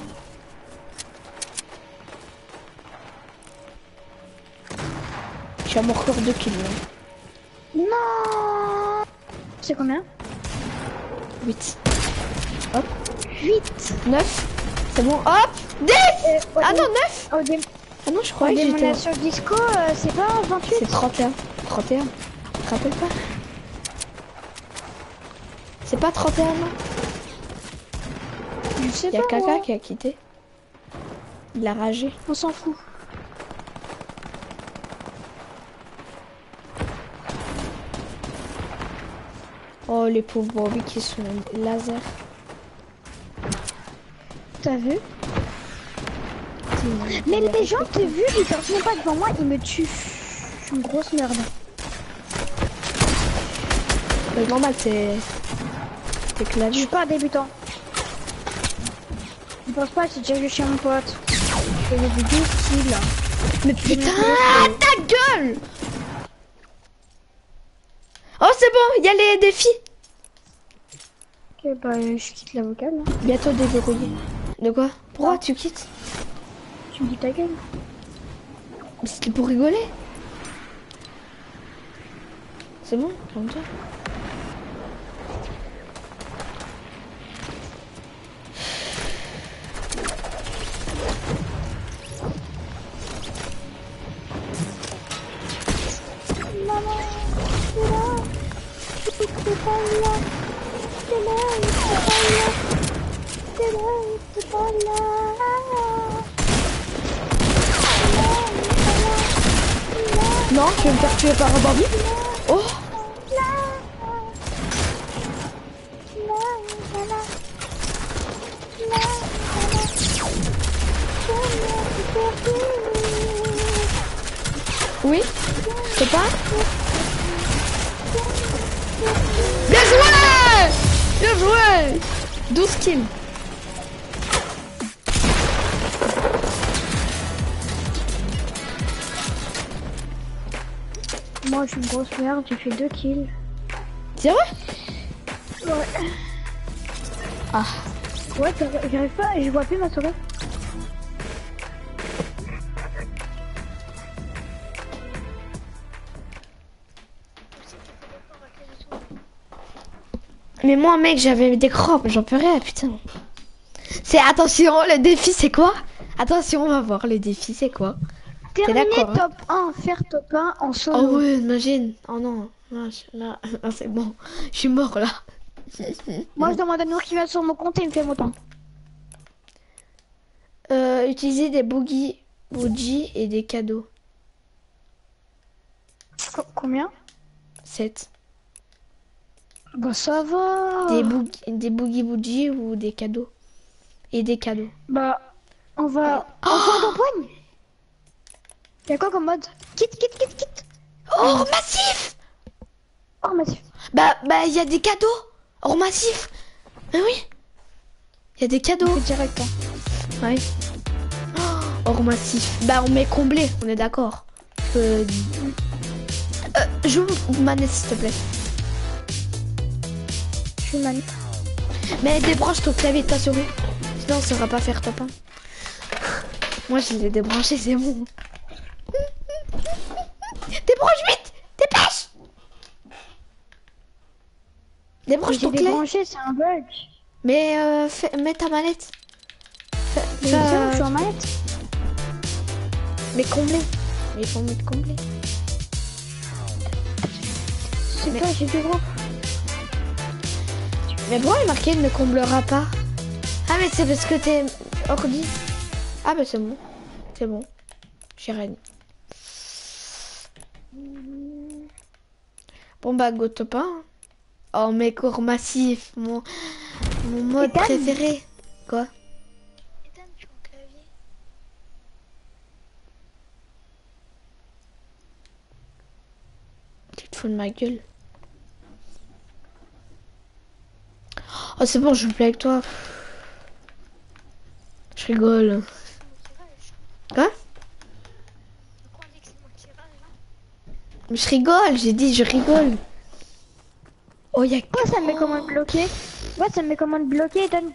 Je suis à mon record de kills. Non. C'est combien? 8. 8. 9. C'est bon. Hop. 10. Ah non, 9. Au dé... Ah non, je croyais que j'étais... démonation disco, c'est pas 28? C'est 31. 31. Tu te rappelles pas? C'est pas 31, non? Je sais Il y a pas. quelqu'un Moi. qui a quitté. Il a ragé. On s'en fout. Oh, les pauvres Bobby qui sont laser. T'as vu? Mais les gens, t'as vu, ils passent même pas devant moi, ils me tuent. Je suis une grosse merde. C'est normal, t'es Je clavier. suis pas un débutant. Je pense pas, c'est déjà que je suis mon pote. Je fais des vidéos style. Mais putain, ta gueule! Oh, c'est bon, il y a les défis. Ok, bah je quitte la vocale. Hein. Bientôt déverrouillé. De quoi? Pourquoi tu quittes? Tu me dis ta gueule. Mais c'était pour rigoler. C'est bon, calme-toi. Maman, t'es là. T'es pas là. T'es là, t'es pas là. T'es là, t'es pas là. Non, tu veux me faire tuer par un Barbie? Oh! Oui? C'est pas? Bien joué! Bien joué! 12 kills. Moi, je suis une grosse merde, j'ai fait 2 kills. C'est vrai? Ouais. Ah. Ouais, j'arrive pas, je vois plus ma souris. Mais moi, mec, j'avais des crampes, j'en peux rien, putain. C'est attention, le défi, c'est quoi? Attention, on va voir, le défi, c'est quoi? Terminer d'accord, top 1, faire top 1 en solo. Oh ouais, imagine. Oh non, là, là c'est bon. Je suis mort, là. Moi, je demande à Nour qui va sur mon compte et il me fait mon temps. Utiliser des boogies et des cadeaux. Combien? 7. Bah ça va. Des boogie ou des cadeaux. Et des cadeaux. Bah, on va... On va d'empoigne. Y'a quoi comme mode? Quitte. Oh, massif! Oh, massif. Bah, il y a des cadeaux. Or massif. Ah oui. Il y a des cadeaux. C'est direct, hein. Ouais. Or massif. Bah, on met comblé, on est d'accord. Joue manette, s'il te plaît. Je suis man. Mais débranche ton clavier de ta souris. Sinon, on saura pas faire top 1. Moi, je l'ai débranché, c'est bon. Débranche vite! Dépêche! Débranche ton clavier. Débranché, c'est un bug. Mais mets ta manette. Mais tiens, je suis en manette. Mais comblé. Mais il faut mettre comblé. C'est quoi, j'ai plus gros. Mais pourquoi il est marqué ne comblera pas? Ah mais c'est parce que t'es ordi. Ah bah c'est bon. C'est bon. J'ai rien dit. Bon bah go top 1. Oh mes cours massifs. Mon mode Ethan préféré. Quoi? Ethan, tu prends clavier. Tu te fous de ma gueule. Oh c'est bon je joue plus avec toi. Je rigole. Quoi? Mais je rigole, j'ai dit je rigole. Oh y'a Pourquoi ça me met commande bloquée? Ouais, ça me met commande bloquée, Ethan.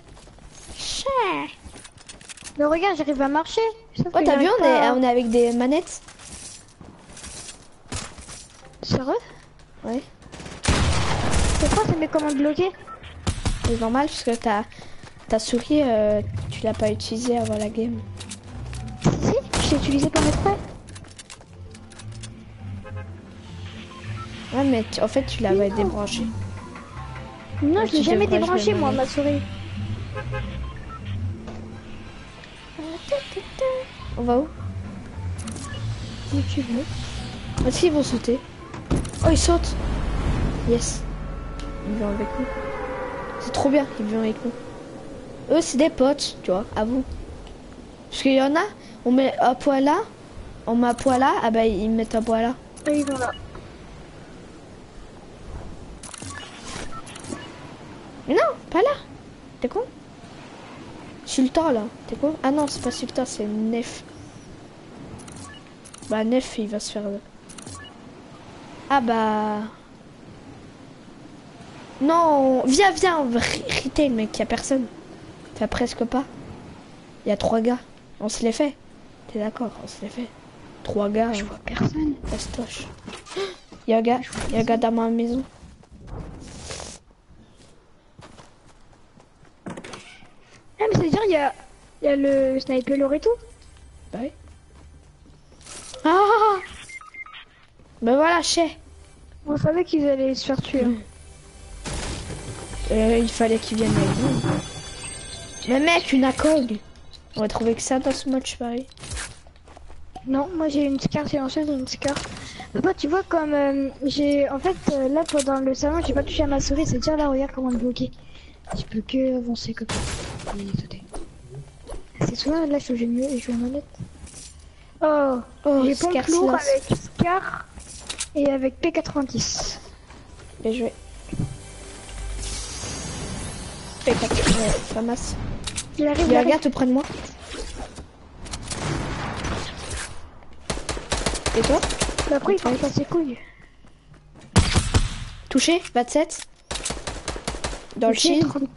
Mais regarde, j'arrive à marcher. Oh t'as vu on est avec des manettes. Sérieux? Ouais. Pourquoi ça me met commande bloquée? C'est normal parce que ta souris tu l'as pas utilisée avant la game. Si, je l'ai utilisé par exprès. Ouais mais en fait tu l'avais débranchée. Non, Ouais, je l'ai tu jamais devrais débranché, jouer moi, manette. ma souris. On va où? Où tu veux. Est-ce qu'ils vont sauter? Oh ils sautent. Yes. Ils viennent avec nous. C'est trop bien, ils viennent avec nous. Eux c'est des potes, tu vois, à vous. Parce qu'il y en a, on met un poids là, on met un poids là, ah bah ils mettent un poids là. Ah, ils vont là. Mais non, pas là. T'es con? Sultan là, t'es con? Ah non, c'est pas Sultan, c'est Nef. Bah Nef, il va se faire... Ah bah... Non, viens, retail mec, y a personne. Enfin presque pas. Y a 3 gars. On se les fait. T'es d'accord, on se les fait. 3 gars. Je vois personne. Pastoche. Y a un gars, dans ma maison. Ah, mais c'est-à-dire, il y a le sniper lore et tout. Bah oui. Ah bah voilà, chais. On savait qu'ils allaient se faire tuer. Hein. Il fallait qu'ils viennent avec nous. Mais mec, une ACOG. On va trouver que ça dans ce match, pareil. Non, moi j'ai une scar silencieuse et une scar. Papa, tu vois, comme j'ai. En fait, là, pendant le salon, j'ai pas touché à ma souris. C'est-à-dire, là, regarde comment me bloquer. Je peux que avancer comme ça. Et sauter. C'est souvent là, je joue mieux et je joue en manette. Oh, j'ai pompe Scar lourd silence. avec scar et avec P90. Bien joué. Ouais, ça masse. Il arrive, Il y a un gars tout près de moi. Et toi? Mais après, il parle pas ses couilles. Touché, 27. Dans le J'ai shield. 30.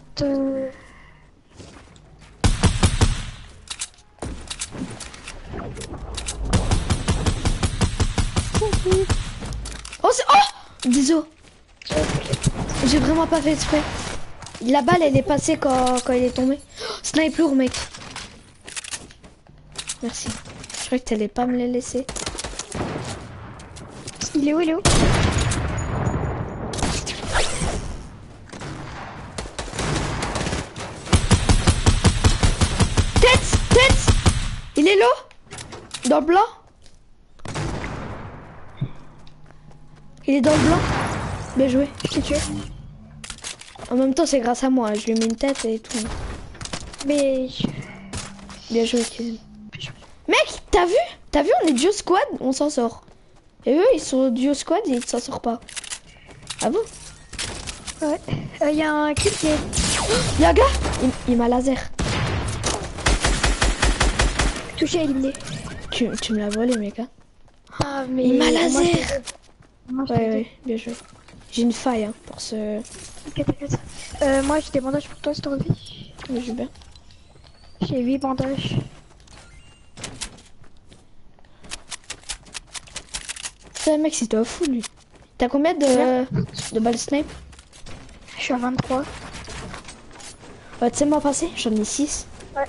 Oh, c'est... Oh désolé. J'ai vraiment pas fait exprès. La balle, elle est passée quand il est tombé. Oh, snipe lourd, mec. Merci. Je croyais que t'allais pas me les laisser. Il est où, il est où? Tête. Il est là. Dans le blanc. Il est dans le blanc. Bien joué. Je t'ai tué. En même temps, c'est grâce à moi. Je lui ai mis une tête et tout. Mais. Bien joué, Kevin. Mec, t'as vu, on est duo squad, on s'en sort. Et eux, ils sont duo squad et ils s'en sortent pas. Ah bon? Ouais. Il y a un kill qui est. Y'a un gars, il m'a laser. Touché, éliminé. Tu me l'as volé, mec. Hein. Ah, mais. Il m'a moi, laser. Moi, je t'ai Ouais, bien joué. J'ai une faille hein, pour ce... Ok, t'inquiète. Moi, j'ai des bandages pour toi, si t'as envie. Mais j'ai bien. J'ai 8 bandages. C'est mec, c'était un fou, lui. T'as combien de balles snipe? Je suis à 23. Tu sais moi passer, j'en ai 6. Ouais.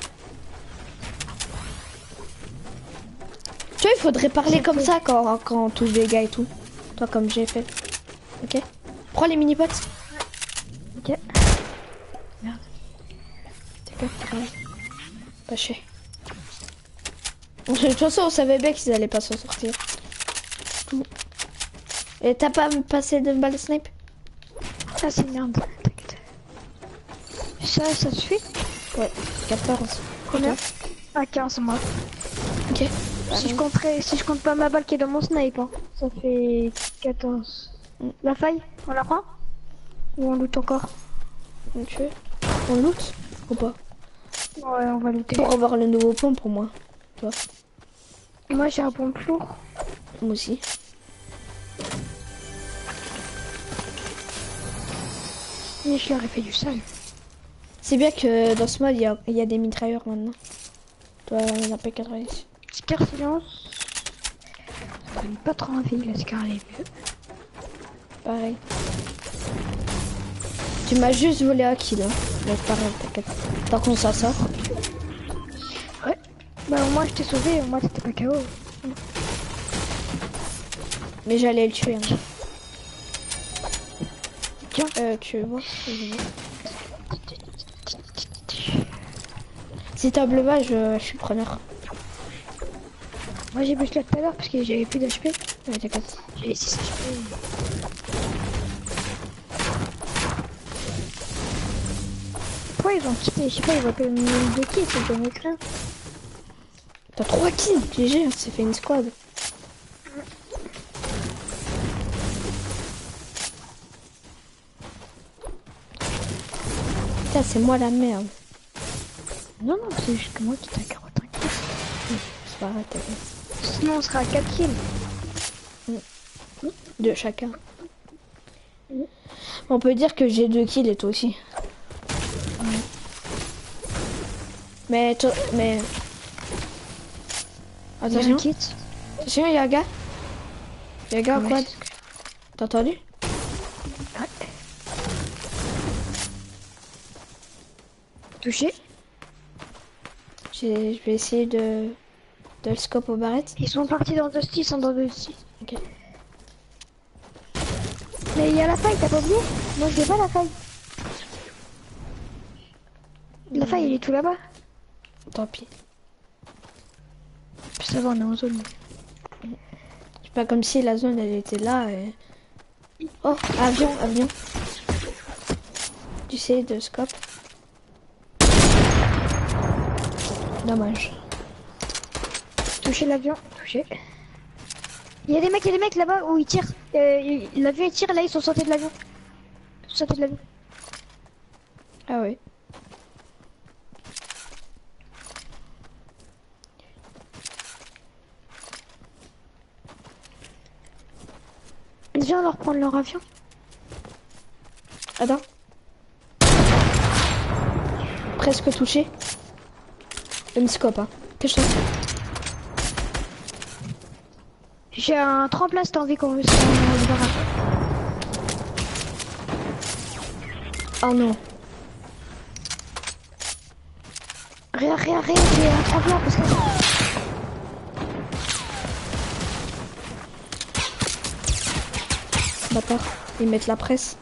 Tu vois, il faudrait parler comme ça quand on touche des gars et tout. Toi, comme j'ai fait. Ok. Prends les mini-pots. Ok. Merde. C'est quoi? Pas cher. De toute façon, on savait bien qu'ils allaient pas s'en sortir. Tout. Et t'as pas passé de balle de snipe? Ah, c'est merde. T'inquiète. Ça suffit? Ouais, 14. Combien? Ah, 15 moi. Ok. Si je compte pas ma balle qui est dans mon snipe, hein, ça fait 14. La faille, on la prend? Ou on loot encore? Ok. On loot ou pas? Ouais, on va looter. Pour avoir le nouveau pont pour moi. Toi. Moi j'ai un pompe lourd. Moi aussi. Et je leur ai fait du sale. C'est bien que dans ce mode, il y a des mitrailleurs maintenant. Toi, il y en a pas 90. Scar silence. Ça donne pas trop envie, la Scar elle est mieux. Pareil. Tu m'as juste volé un kill. Hein. Donc pareil, t'inquiète. Tant qu'on s'en sort. Ouais. Bah au moins je t'ai sauvé, au moins t'étais pas KO. Mais j'allais le tuer. Hein. Tiens. Tu vois. Si t'as bleu bas, je suis preneur. Moi j'ai boosté là tout à l'heure parce que j'avais plus d'HP. Ouais, t'inquiète. J'avais 6 HP. Pourquoi ils ont quitté? Je sais pas, ils voient que le nombre de kills, c'est jamais craint. T'as 3 kills, GG, c'est fait une squad. Putain, c'est moi la merde. Non, non, c'est juste que moi qui t'ai 41 kills. C'est pas vrai, t'inquiète. Sinon on sera à 4 kills. De chacun. On peut dire que j'ai 2 kills et toi aussi. Mais toi, mais... Attention. Attention, il y a un gars. Il y a un gars en quad. T'as entendu? Ouais. Touché. Je vais essayer de le scope aux barrettes. Ils sont partis dans Dusty, ils sont dans Dusty. Ok. Mais il y a la faille, t'as pas oublié? Moi je l'ai pas la faille. La faille, il est tout là-bas. Tant pis. Ça va, on est en zone. C'est pas comme si la zone elle était là et... Oh, avion, avion. Tu sais, de scope. Dommage. Touché l'avion, touché. Il y a des mecs là-bas où ils tirent. L'avion il tire, là ils sont sortis de l'avion. Ils sont sortis de l'avion. Ah oui. Viens leur prendre leur avion. Attends. Presque touché. Une scope, hein. Qu'est-ce que je fais? J'ai un tremplin si t'as envie qu'on veut se barrer. Oh non. Rien, j'ai un tremplin parce que... Bâtard. Ils mettent la presse.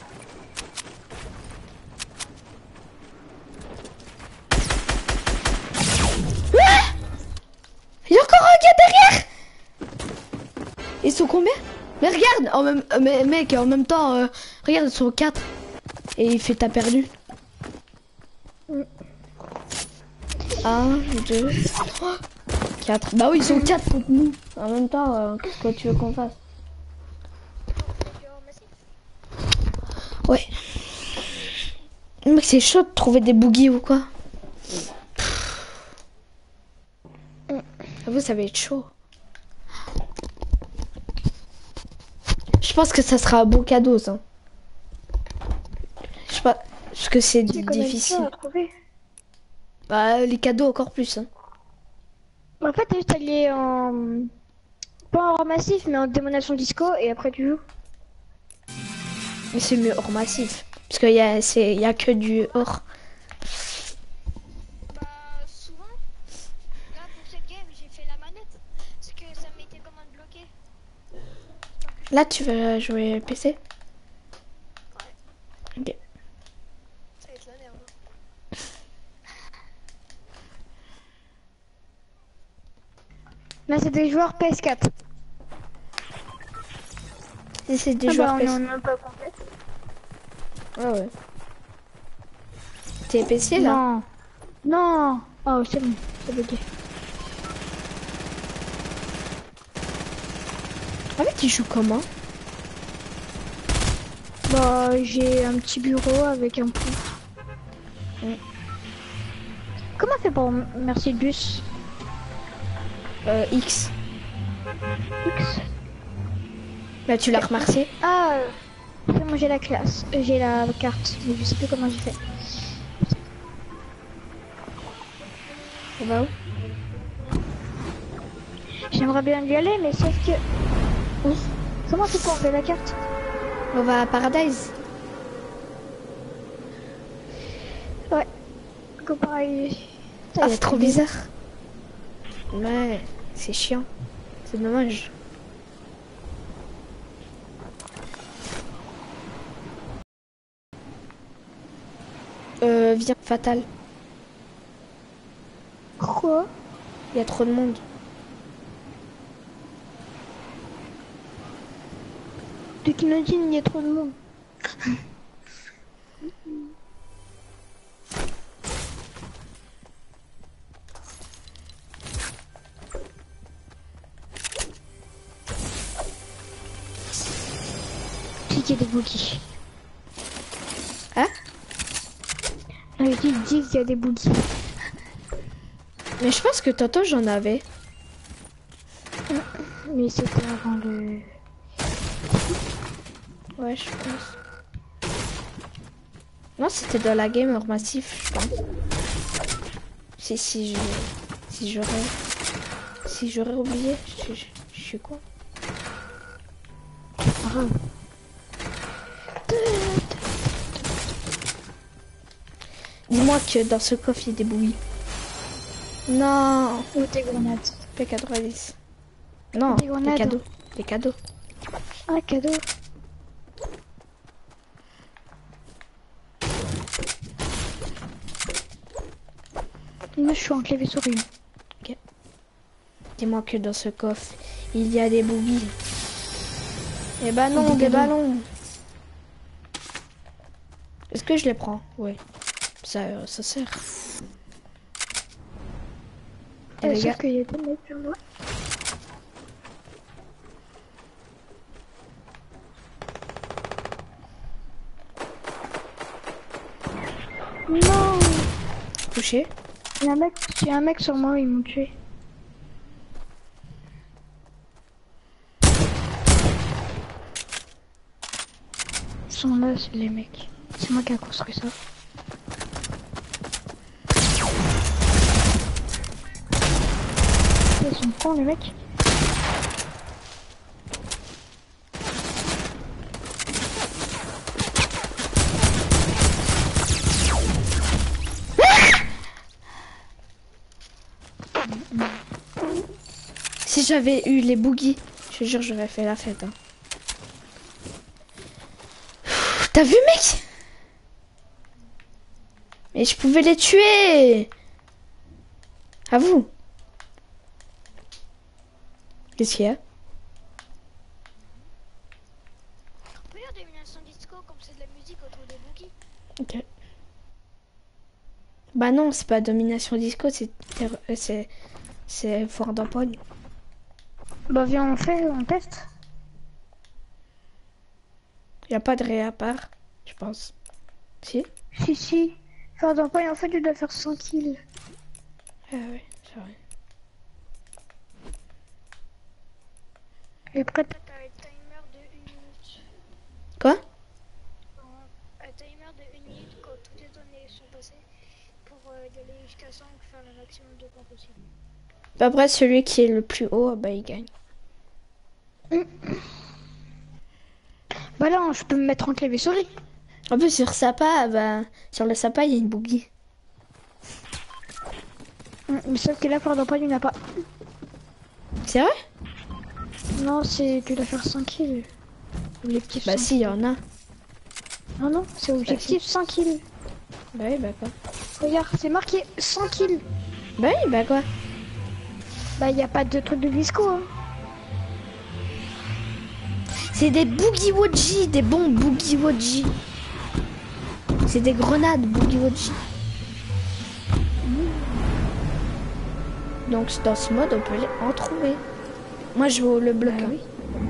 Ah! Il y a encore un gars derrière. Ils sont combien? Mais regarde, mais mec, en même temps, regarde, ils sont 4. Et il fait t'as perdu. 1, 2, 3, 4. Bah oui, ils sont 4 contre nous. En même temps, qu'est-ce que tu veux qu'on fasse? Ouais. Mec, c'est chaud de trouver des boogies ou quoi. Vous, ça va être chaud. Je pense que ça sera un bon cadeau, ça. Je sais pas, parce que c'est difficile. À trouver. Bah, les cadeaux encore plus. Hein. En fait, t'es juste allé en... Pas en or massif, mais en démonation disco, et après tu joues. Mais c'est mieux hors massif. Parce qu'il y a que du or. Là, tu vas jouer PC? Ok. Ça va être la merde. Là, c'est des joueurs PS4. Si c'est des Ah joueurs bah, PC. on n'a pas complet. Ouais, ouais. T'es PC là? Non. Non. Oh, c'est bon. C'est bloqué. En fait, tu joues comment? Bah, j'ai un petit bureau avec un pouf. Comment on fait pour merci le bus? X. X. Là, tu l'as remarqué? Ah, c'est bon, j'ai la classe. J'ai la carte, mais je sais plus comment j'ai fait. On va où? J'aimerais bien y aller, mais sauf que... Oui. Comment on fait pour enlever la carte? On va à Paradise. Ouais. Pareil. Ah, c'est trop bizarre. Ouais, c'est chiant. C'est dommage. Viens, Fatal. Quoi? Il y a trop de monde. De Kinodine, il y a trop de monde. Dis qu'il y a des boogies. Hein? Dis qu'il y a des boogies. Mais je pense que tantôt j'en avais. Mais c'était avant le... Ouais, je pense. Non, c'était dans la game hors massif, je pense. Si j'aurais oublié, je suis quoi? Ah. Dis-moi que dans ce coffre il y a des bouillies. Non, Ou tes grenades. PK90. Non, Des grenades. des cadeaux. Des cadeaux. Ah, cadeau. Moi, je suis en clavier souris. Ok. Dis-moi que dans ce coffre il y a des bougies. Eh ben non, des ballons. Est-ce que je les prends? Oui. Ça sert. Et les gars, Sauf qu'il y a des mecs sur moi. Non! touché. Il y a un mec sur moi, ils m'ont tué. Ils sont là, c'est les mecs. C'est moi qui a construit ça. Ils sont cons, les mecs. Si j'avais eu les boogies, je te jure, j'aurais fait la fête. Hein. T'as vu, mec? Mais je pouvais les tuer. À vous. Qu'est-ce qu'il y a? Regarde Domination Disco comme c'est de la musique autour des boogies. Ok. Bah non, c'est pas domination disco, c'est foire d'empoigne. Bah viens, on teste. Y a pas de ré à part, je pense. Si? Si. Faire d'un point, en fait, tu dois faire 100 kills. Ah ouais, c'est vrai. Et après, T'as un timer de 1 minute. Quoi? Un timer de 1 minute quand toutes les données sont passées pour y aller jusqu'à 100 et faire le maximum de points possible. Bah après, celui qui est le plus haut, bah il gagne. bah là, je peux me mettre en clavier souris. En plus, sur Sapa, bah, sur le Sapa, il y a une boogie. Mais sauf que là, faire d'un point, il n'y en a pas. C'est vrai? Non, c'est tu dois faire 100 kills. Objectif Bah 100 si, il y kills. en a. Non, non, c'est objectif 100 kills. Bah oui, bah quoi. Regarde, c'est marqué 100 kills. Bah oui, bah quoi. Bah, y a pas de truc de disco, hein. C'est des Boogie Wodji, des bons Boogie Wodji. C'est des grenades Boogie Wodji. Donc dans ce mode, on peut en trouver. Moi, je veux le bloc. Bah Hein. oui.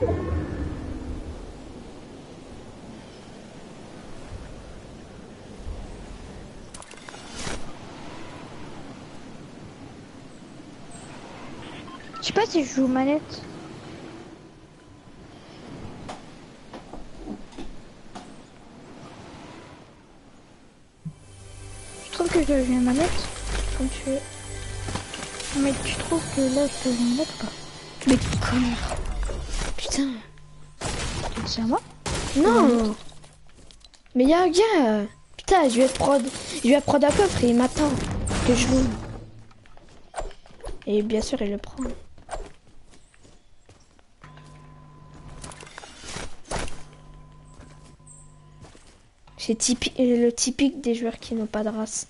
Je sais pas si je joue aux manettes. Je trouve que je dois jouer aux manettes. Comme tu veux. Mais tu trouves que là je peux jouer aux manettes ou pas? Mais connard. Putain. C'est à moi? Non. Mais y a un gars. Putain, je vais prod un coffre et il m'attend que je roule. Et bien sûr, il le prend. C'est le typique des joueurs qui n'ont pas de race.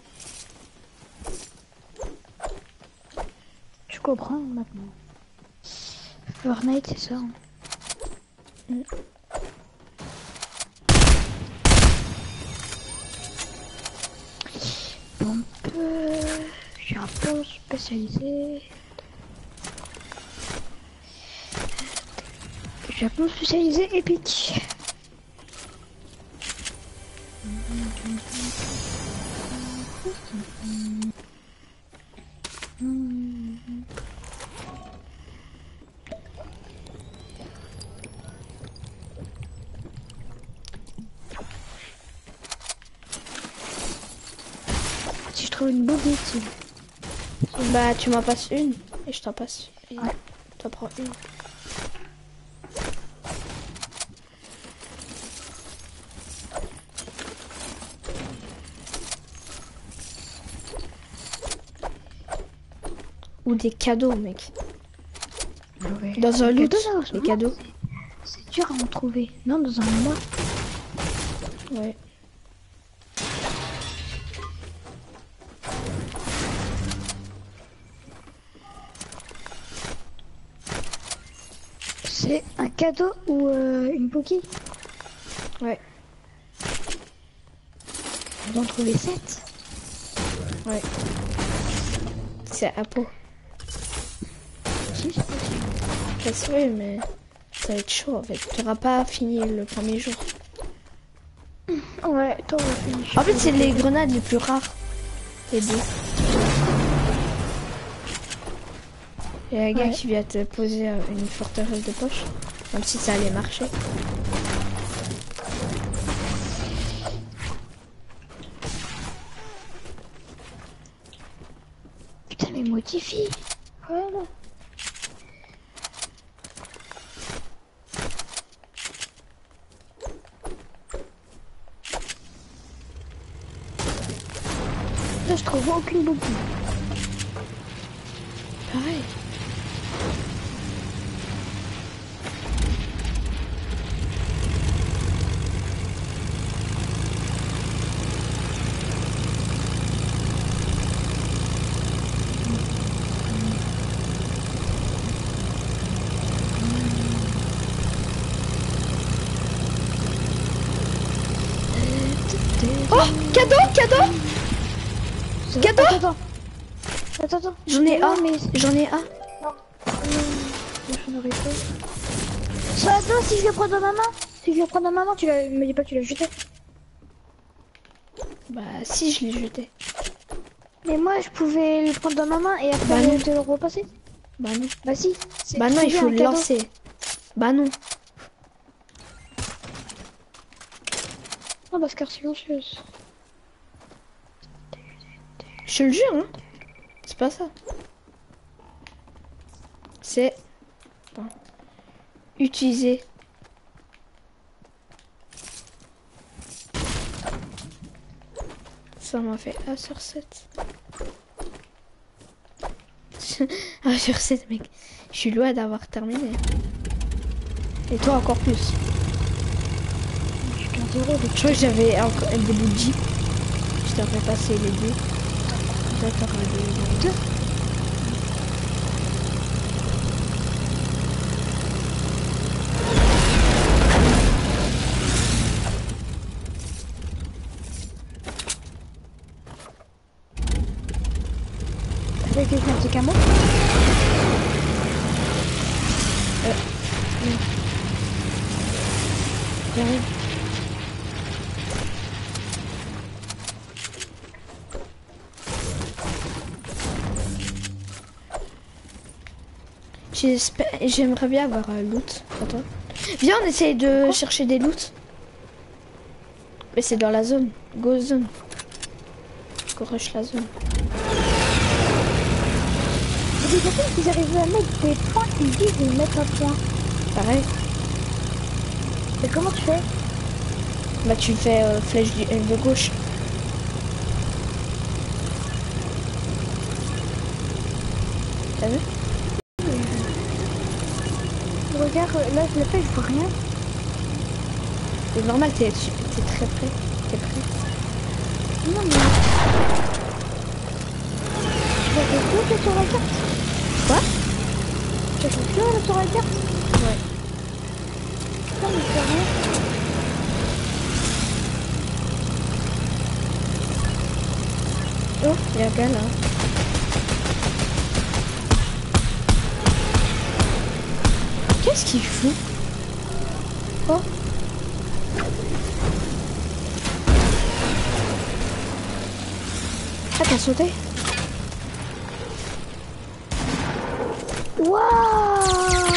Je comprends maintenant. Fortnite, c'est ça. Hein. Bon, je suis un peu spécialisé. Je suis un peu spécialisé épique. Si je trouve une bonne ici. Bah, tu m'en passes une et je t'en passe. Et Ouais. t'en prends une. Ou des cadeaux, mec. Ouais. Dans un loot, Cadeaux, là, en ce les moment, cadeaux. c'est dur à en trouver. Non, dans un mois. Ouais. C'est un cadeau ou une cookie? Ouais. On va en trouver 7. Ouais. C'est à peau. Si, c'est possible. Ça se fait, mais ça va être chaud en fait. Tu n'auras pas fini le premier jour. Ouais, toi, on va finir. En fait, c'est les grenades les plus rares. Les deux. Il y a un gars Ouais. qui vient te poser une forteresse de poche. Comme si ça allait marcher. Putain, mais modifie. Voilà. Là, je trouve aucune boucle. Pareil. Oh, cadeau, cadeau. Cadeau. Attends. Attends. J'en ai Non, un. mais... J'en ai un. Je n'aurais pas. Ça, attends, si je le prends dans ma main. Si je le prends dans ma main, tu l'as... Me dis pas que tu l'as jeté. Bah si, je l'ai jeté. Mais moi, je pouvais le prendre dans ma main et Bah après non. te le repasser. Bah non. Bah si. c'est Bah non, très il bien, faut un le cadeau. lancer. Bah non. Oh, Bascar silencieuse. Je te le jure, hein. C'est pas ça. C'est... Attends. Utiliser. Ça m'a fait 1 sur 7. 1 sur 7, mec. Je suis loin d'avoir terminé. Et toi, encore plus. zéro. Je crois que j'avais encore des bouts de Jeep. Je devrais passer les deux. Peut-être encore les deux. Avec un petit camo. J'arrive. J'aimerais bien avoir un loot. Attends. Viens, on essaye de chercher des loots. Mais c'est dans la zone. Go zone. Go rush la zone. J'ai des personnes qui arrivent à mettre des points, ils disent de mettre un point. Pareil. Et comment tu fais? Bah tu fais flèche de gauche. T'as vu? Regarde, là je le fais, je vois rien. C'est normal, t'es très près. T'es prêt? Non mais... Tu vois quelque chose sur la carte? Quoi? Tu as quelque chose sur la carte? Ouais. Non mais c'est rien. Oh, il y a un gars là. Qu'est-ce qu'il fout? Oh. Ah, t'as sauté? Waouh!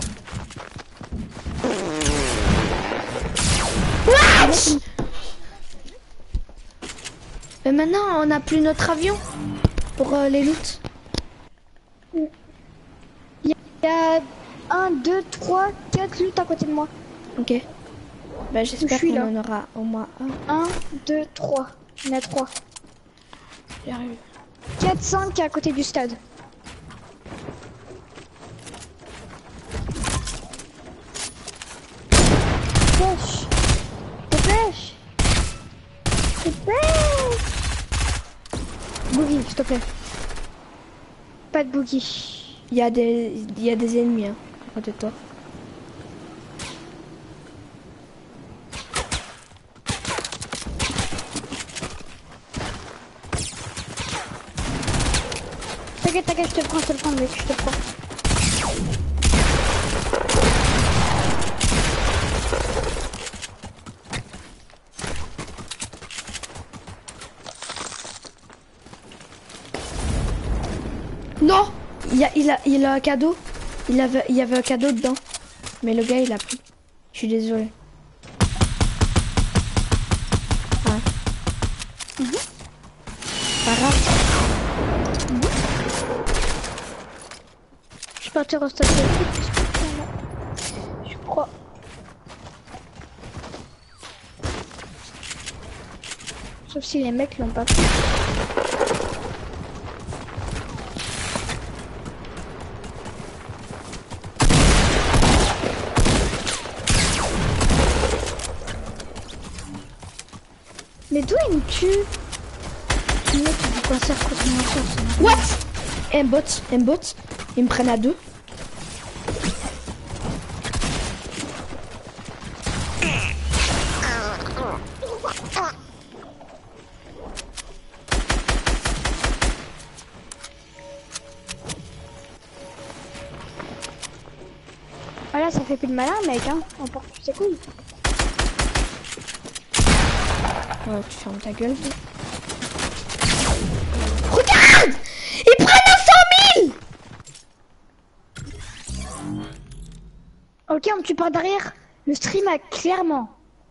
What? Mais maintenant, on n'a plus notre avion pour les loots. Il y a 1, 2, 3, 4 luttes à côté de moi. Ok. Bah, j'espère Je suis qu'on là. en aura au moins un. 1, 2, 3. Il y en a 3. J'arrive. 4, 5 à côté du stade. Dépêche! Dépêche! Dépêche! Boogie, s'il te plaît. Pas de boogie. Il y a des ennemis hein, à côté de toi. T'inquiète, t'inquiète, je te prends, mec, je te prends. Non! Il a un cadeau. Il y avait un cadeau dedans. Mais le gars, il a pris. Je suis désolée. Ah. Pas grave. Je suis parti au stade de foot. Je crois. Sauf si les mecs l'ont pas fait. Mais d'où il me tue? Le mec il dit quoi ça contre mon sens? What? Un bot. Ils me prennent à deux. Voilà, ça fait plus de malin, mec, hein. On porte ses couilles. Ouais, tu fermes ta gueule. Regarde! Ils prennent à 100 000! Ok, on me tue par derrière. Le stream a clairement.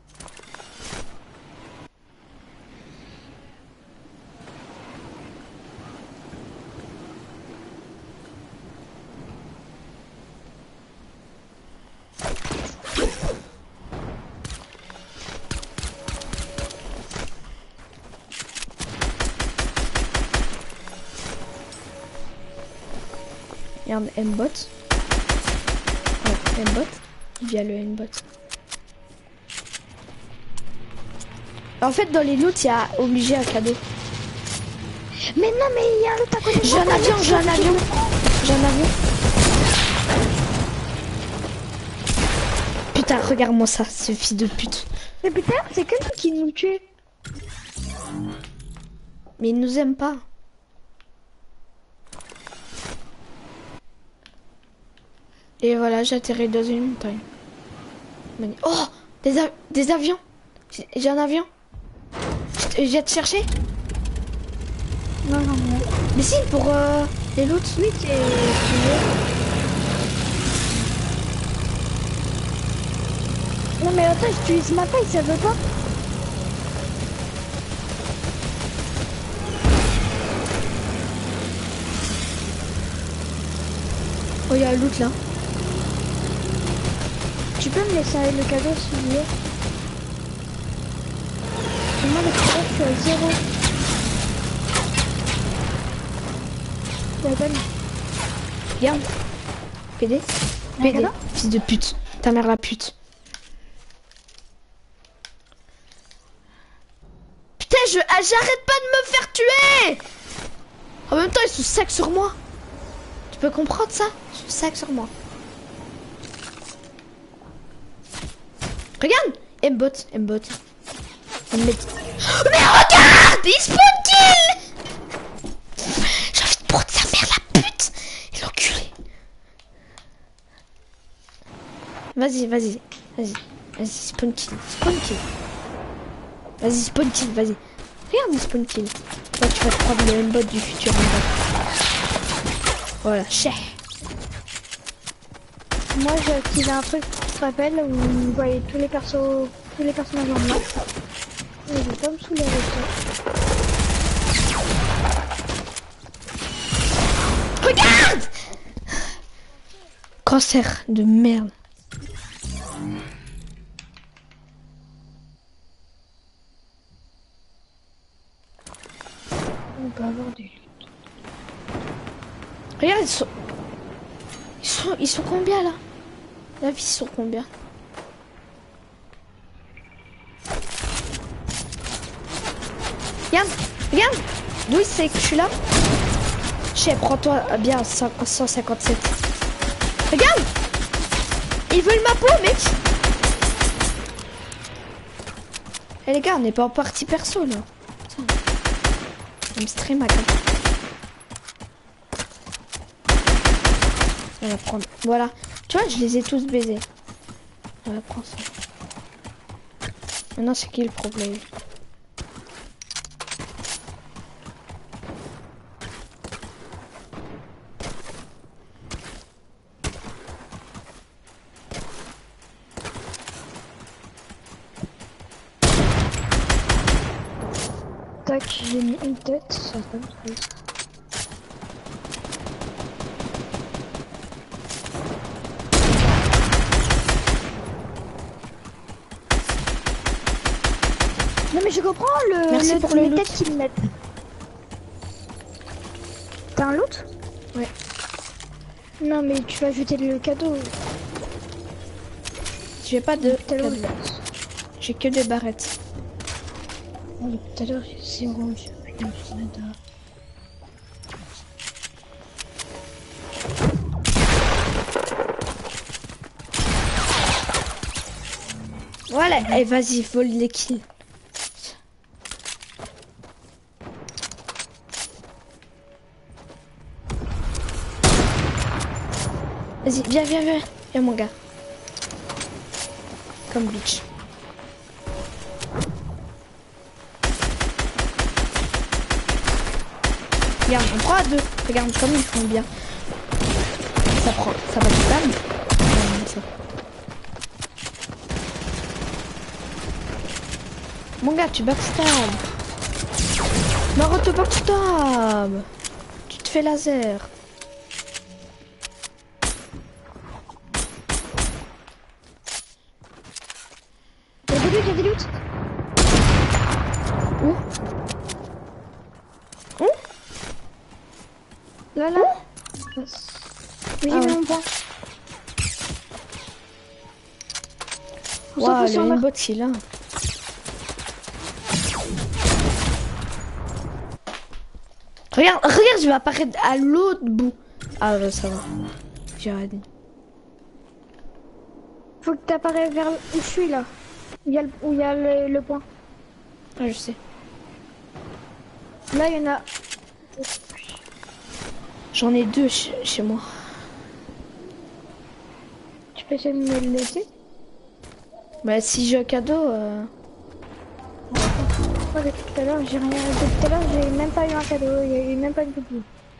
Regarde, M-bot. Ouais, M-bot. Il y a le M-bot. En fait, dans les loots, il y a obligé un cadeau. Mais non, mais il y a un autre à côté de J'ai un moi, avion, j'ai un avion. J'ai un avion. Putain, regarde-moi ça, ce fils de pute. Mais putain, c'est que lui qui nous tue. Mais il nous aime pas. Et voilà, j'ai atterri dans une montagne. Oh, des avions. J'ai un avion. Je viens te chercher. Non, non, non. Mais si, pour les loots. Oui, tu veux. Non, mais attends, j'utilise ma paille, ça veut pas. Oh, il y a un loot là. Tu peux me laisser le cadeau s'il vous plaît. Et moi, le cadeau, je suis à 0. La bonne. Regarde. PD. Un PD. cadeau Fils de pute. Ta mère la pute. Putain, j'arrête pas de me faire tuer. En même temps, ils sont secs sur moi. Tu peux comprendre ça? Ils sont secs sur moi. Regarde. M-bot. M-bot. M-bot. Mais regarde. Il spawn kill. J'ai envie de prendre sa mère la pute. Et l'enculé. Vas-y, vas-y. Vas-y. Vas-y, spawn kill. Spawn kill. Vas-y, spawn kill, vas-y. Regarde le spawn kill. Toi, tu vas te prendre le M-bot du futur M-bot. Voilà, chais. Moi, j'ai activé un truc, tu te rappelles, où vous voyez tous les personnages en blanc. Et je vais pas me saouler avec ça. Regarde. Cancer de merde. On peut avoir des... Regarde, ils sont combien là? La vie, ils sont combien? Regarde, regarde. D'où il sait que je suis là? Je sais, prends-toi bien 157. Regarde. Ils veulent ma peau, mec. Eh les gars, on n'est pas en partie perso là. Putain. On me stream à côté. On va prendre. Voilà. Tu vois, je les ai tous baisés. On va prendre ça. Maintenant, c'est qui le problème? Tac, j'ai mis une tête, ça fait un truc. Non mais je comprends Merci pour le les loot. têtes qu'ils me mettent. T'as un loot? Ouais. Non mais tu vas jeter le cadeau. J'ai pas de Tout à l'heure, cadeau. J'ai que des barrettes. tout à l'heure, c'est rouge. Putain, je sais pas. Voilà, et vas-y, vole les kills. Vas-y, viens, viens, viens. Viens, mon gars. Comme bitch. Regarde, on prend à deux. Regarde comme ils font bien. Ça va tout calme. Mon gars, tu backstab. Marotte backstab. Tu te fais laser. Y'a des loots, Où? Où? Là, là. Oui, j'ai Ah mis ouais. mon point. On s'en Waouh, fout, c'est en le or. bot il est là. Regarde, regarde, je vais apparaître à l'autre bout. Ah ouais, ça va. J'ai arrêté. Faut que t'apparaisses vers où je suis là. Où il y a le point. Ah, je sais. Là, il y en a. J'en ai deux chez moi. Tu peux essayer de me le laisser? Bah si j'ai un cadeau... Moi, depuis tout à l'heure, j'ai rien. Depuis tout à l'heure, j'ai même pas eu un cadeau. Il y a eu même pas une copie.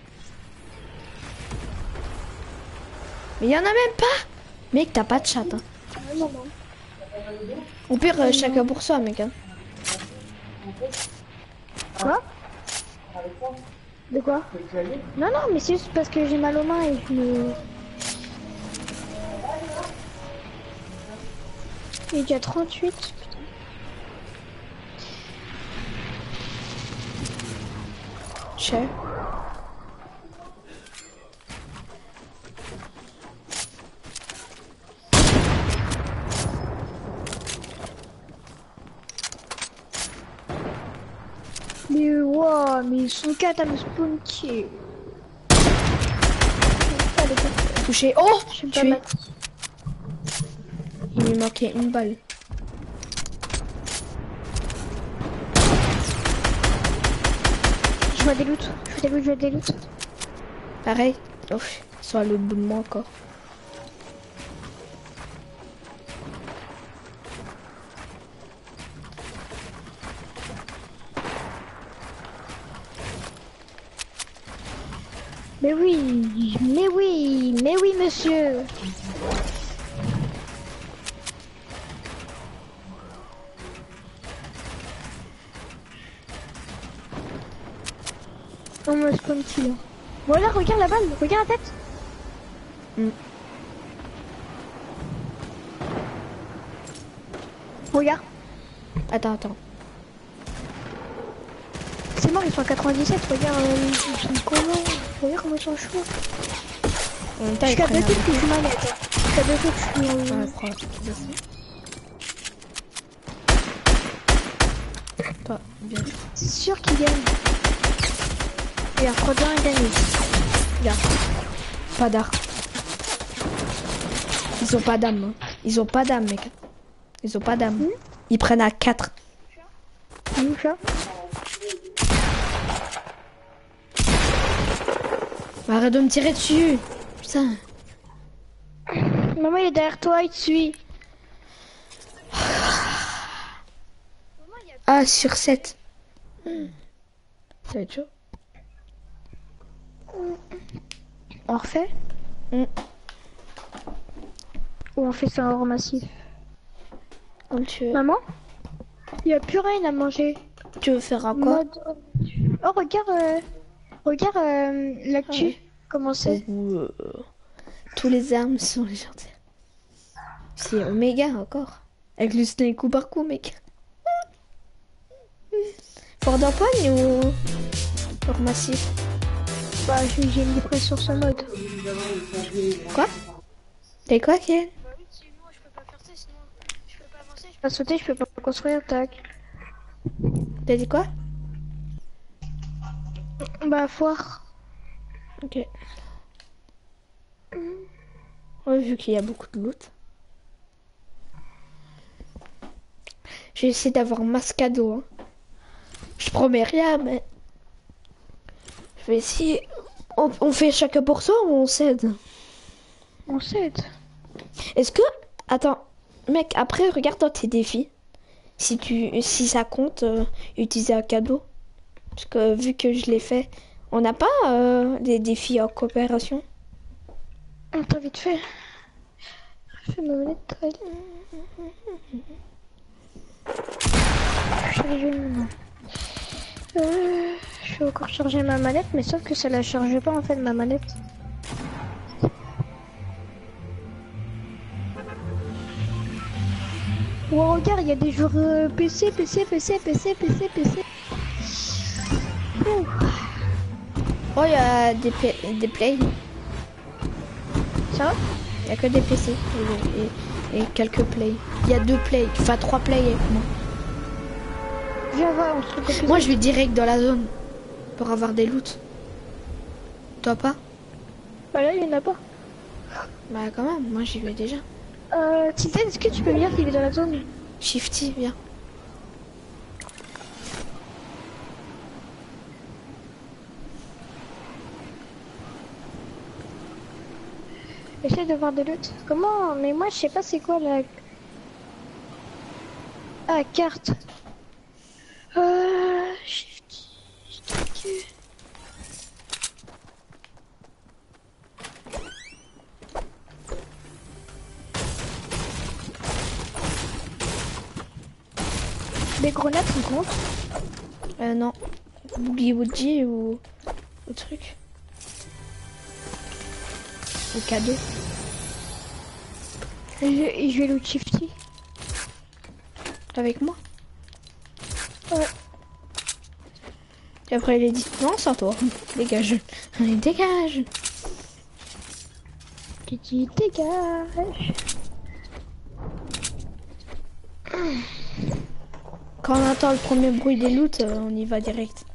Mais il y en a même pas. Mec, t'as pas de chat. Hein. Non, non. Au pire, chacun pour soi, mec. Hein. Quoi? De quoi? Non, non, mais c'est juste parce que j'ai mal aux mains et je me... Il est déjà 38. Putain. Cher. Mais wow, mais ils sont 4 à me spunker. Touché. Oh, Je sais pas tué. mettre. Il lui manquait une balle. Je vois des loots, je vois des loots. Pareil. Ouf, ils sont à l'autre bout de moi encore. Mais oui, mais oui, mais oui, monsieur. On me spawn kill. Voilà, regarde la balle, regarde la tête. Mm. Regarde, Attends, attends. c'est mort, ils sont à 97, regarde, ils sont comment? Regarde comment ils sont chauds. En même temps, Je ils suis à prennent 2 un tours que je suis manette. Je suis à 2 tours que je suis peu. en... Ouais, prends. Toi, bien. C'est sûr qu'ils gagnent. Regarde, 3-1, ils gagnent. Regarde. Pas d'art. Ils ont pas d'âme. Hein. Ils ont pas d'âme, mec. Ils ont pas d'âme. Mm. Ils prennent à 4. Où ça? Arrête de me tirer dessus. Putain. Maman, il est derrière toi, il te suit. Ah, sur 7. Ça va être chaud. On refait? Mm. Ou on fait ça en hors massif? On le tue. Maman? Il n'y a plus rien à manger. Tu veux faire à quoi? Oh, regarde l'actu. Ah ouais. Comment c'est? Tous les armes sont légendaires. C'est Omega encore. Avec le snake coup par coup, mec. Fort d'empoigne ou hors massif? Bah, j'ai mis près sur ce mode. Quoi? T'as quoi, Ken? Bah oui, sinon je peux pas faire ça, sinon je peux pas avancer. Je peux pas sauter, je peux pas construire, tac. T'as dit quoi? Bah, foire. Ok. Ouais, vu qu'il y a beaucoup de loot. Je vais essayer d'avoir masse cadeau. Hein. Je promets rien, mais... Je vais essayer... On fait chacun pour soi ou on s'aide? On s'aide. Est-ce que... Attends, mec, après, regarde dans tes défis. Si ça compte, utiliser un cadeau. Parce que vu que je l'ai fait, on n'a pas des défis en coopération. Attends, vite fait. Je fais ma manette. Charger maintenant. Je vais encore charger ma manette, mais sauf que ça la charge pas en fait ma manette. Oh regarde, il y a des joueurs PC. Ouh. Oh, il y a des plays. Ça va? Il n'y a que des PC et quelques plays. Il y a 2 plays, enfin 3 plays avec moi. Viens voir, on se retrouve. Moi, je vais direct dans la zone pour avoir des loots. Toi pas? Bah là, il y en a pas. Bah quand même, moi j'y vais déjà. Titan, est-ce que tu peux me dire qu'il est dans la zone? Shifty, viens. Essaye de voir de loot. Comment? Mais moi, je sais pas c'est quoi la... Ah, carte. Shift. Les grenades, ça compte? Non. Boogie Woodie ou truc. Ou cadeau. Je vais loot Shifty. Avec moi. Ouais. Et après il est dit non sans toi. Dégage. Dégage. Qui dit dégage. Quand on entend le premier bruit des loots, on y va direct.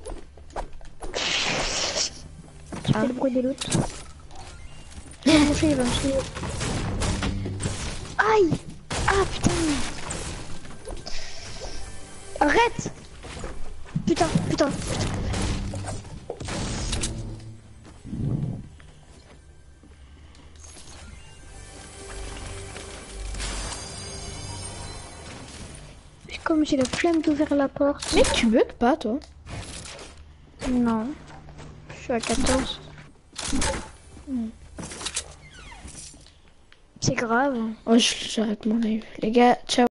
Tu fais le bruit des loots. Il va me tuer, il va me tuer. Aïe! Ah putain! Arrête! Putain, putain. Comme j'ai la flemme d'ouvrir la porte. Mais tu bugs pas toi? Non. Je suis à 14. C'est grave. Oh j'arrête mon live. Les gars, ciao.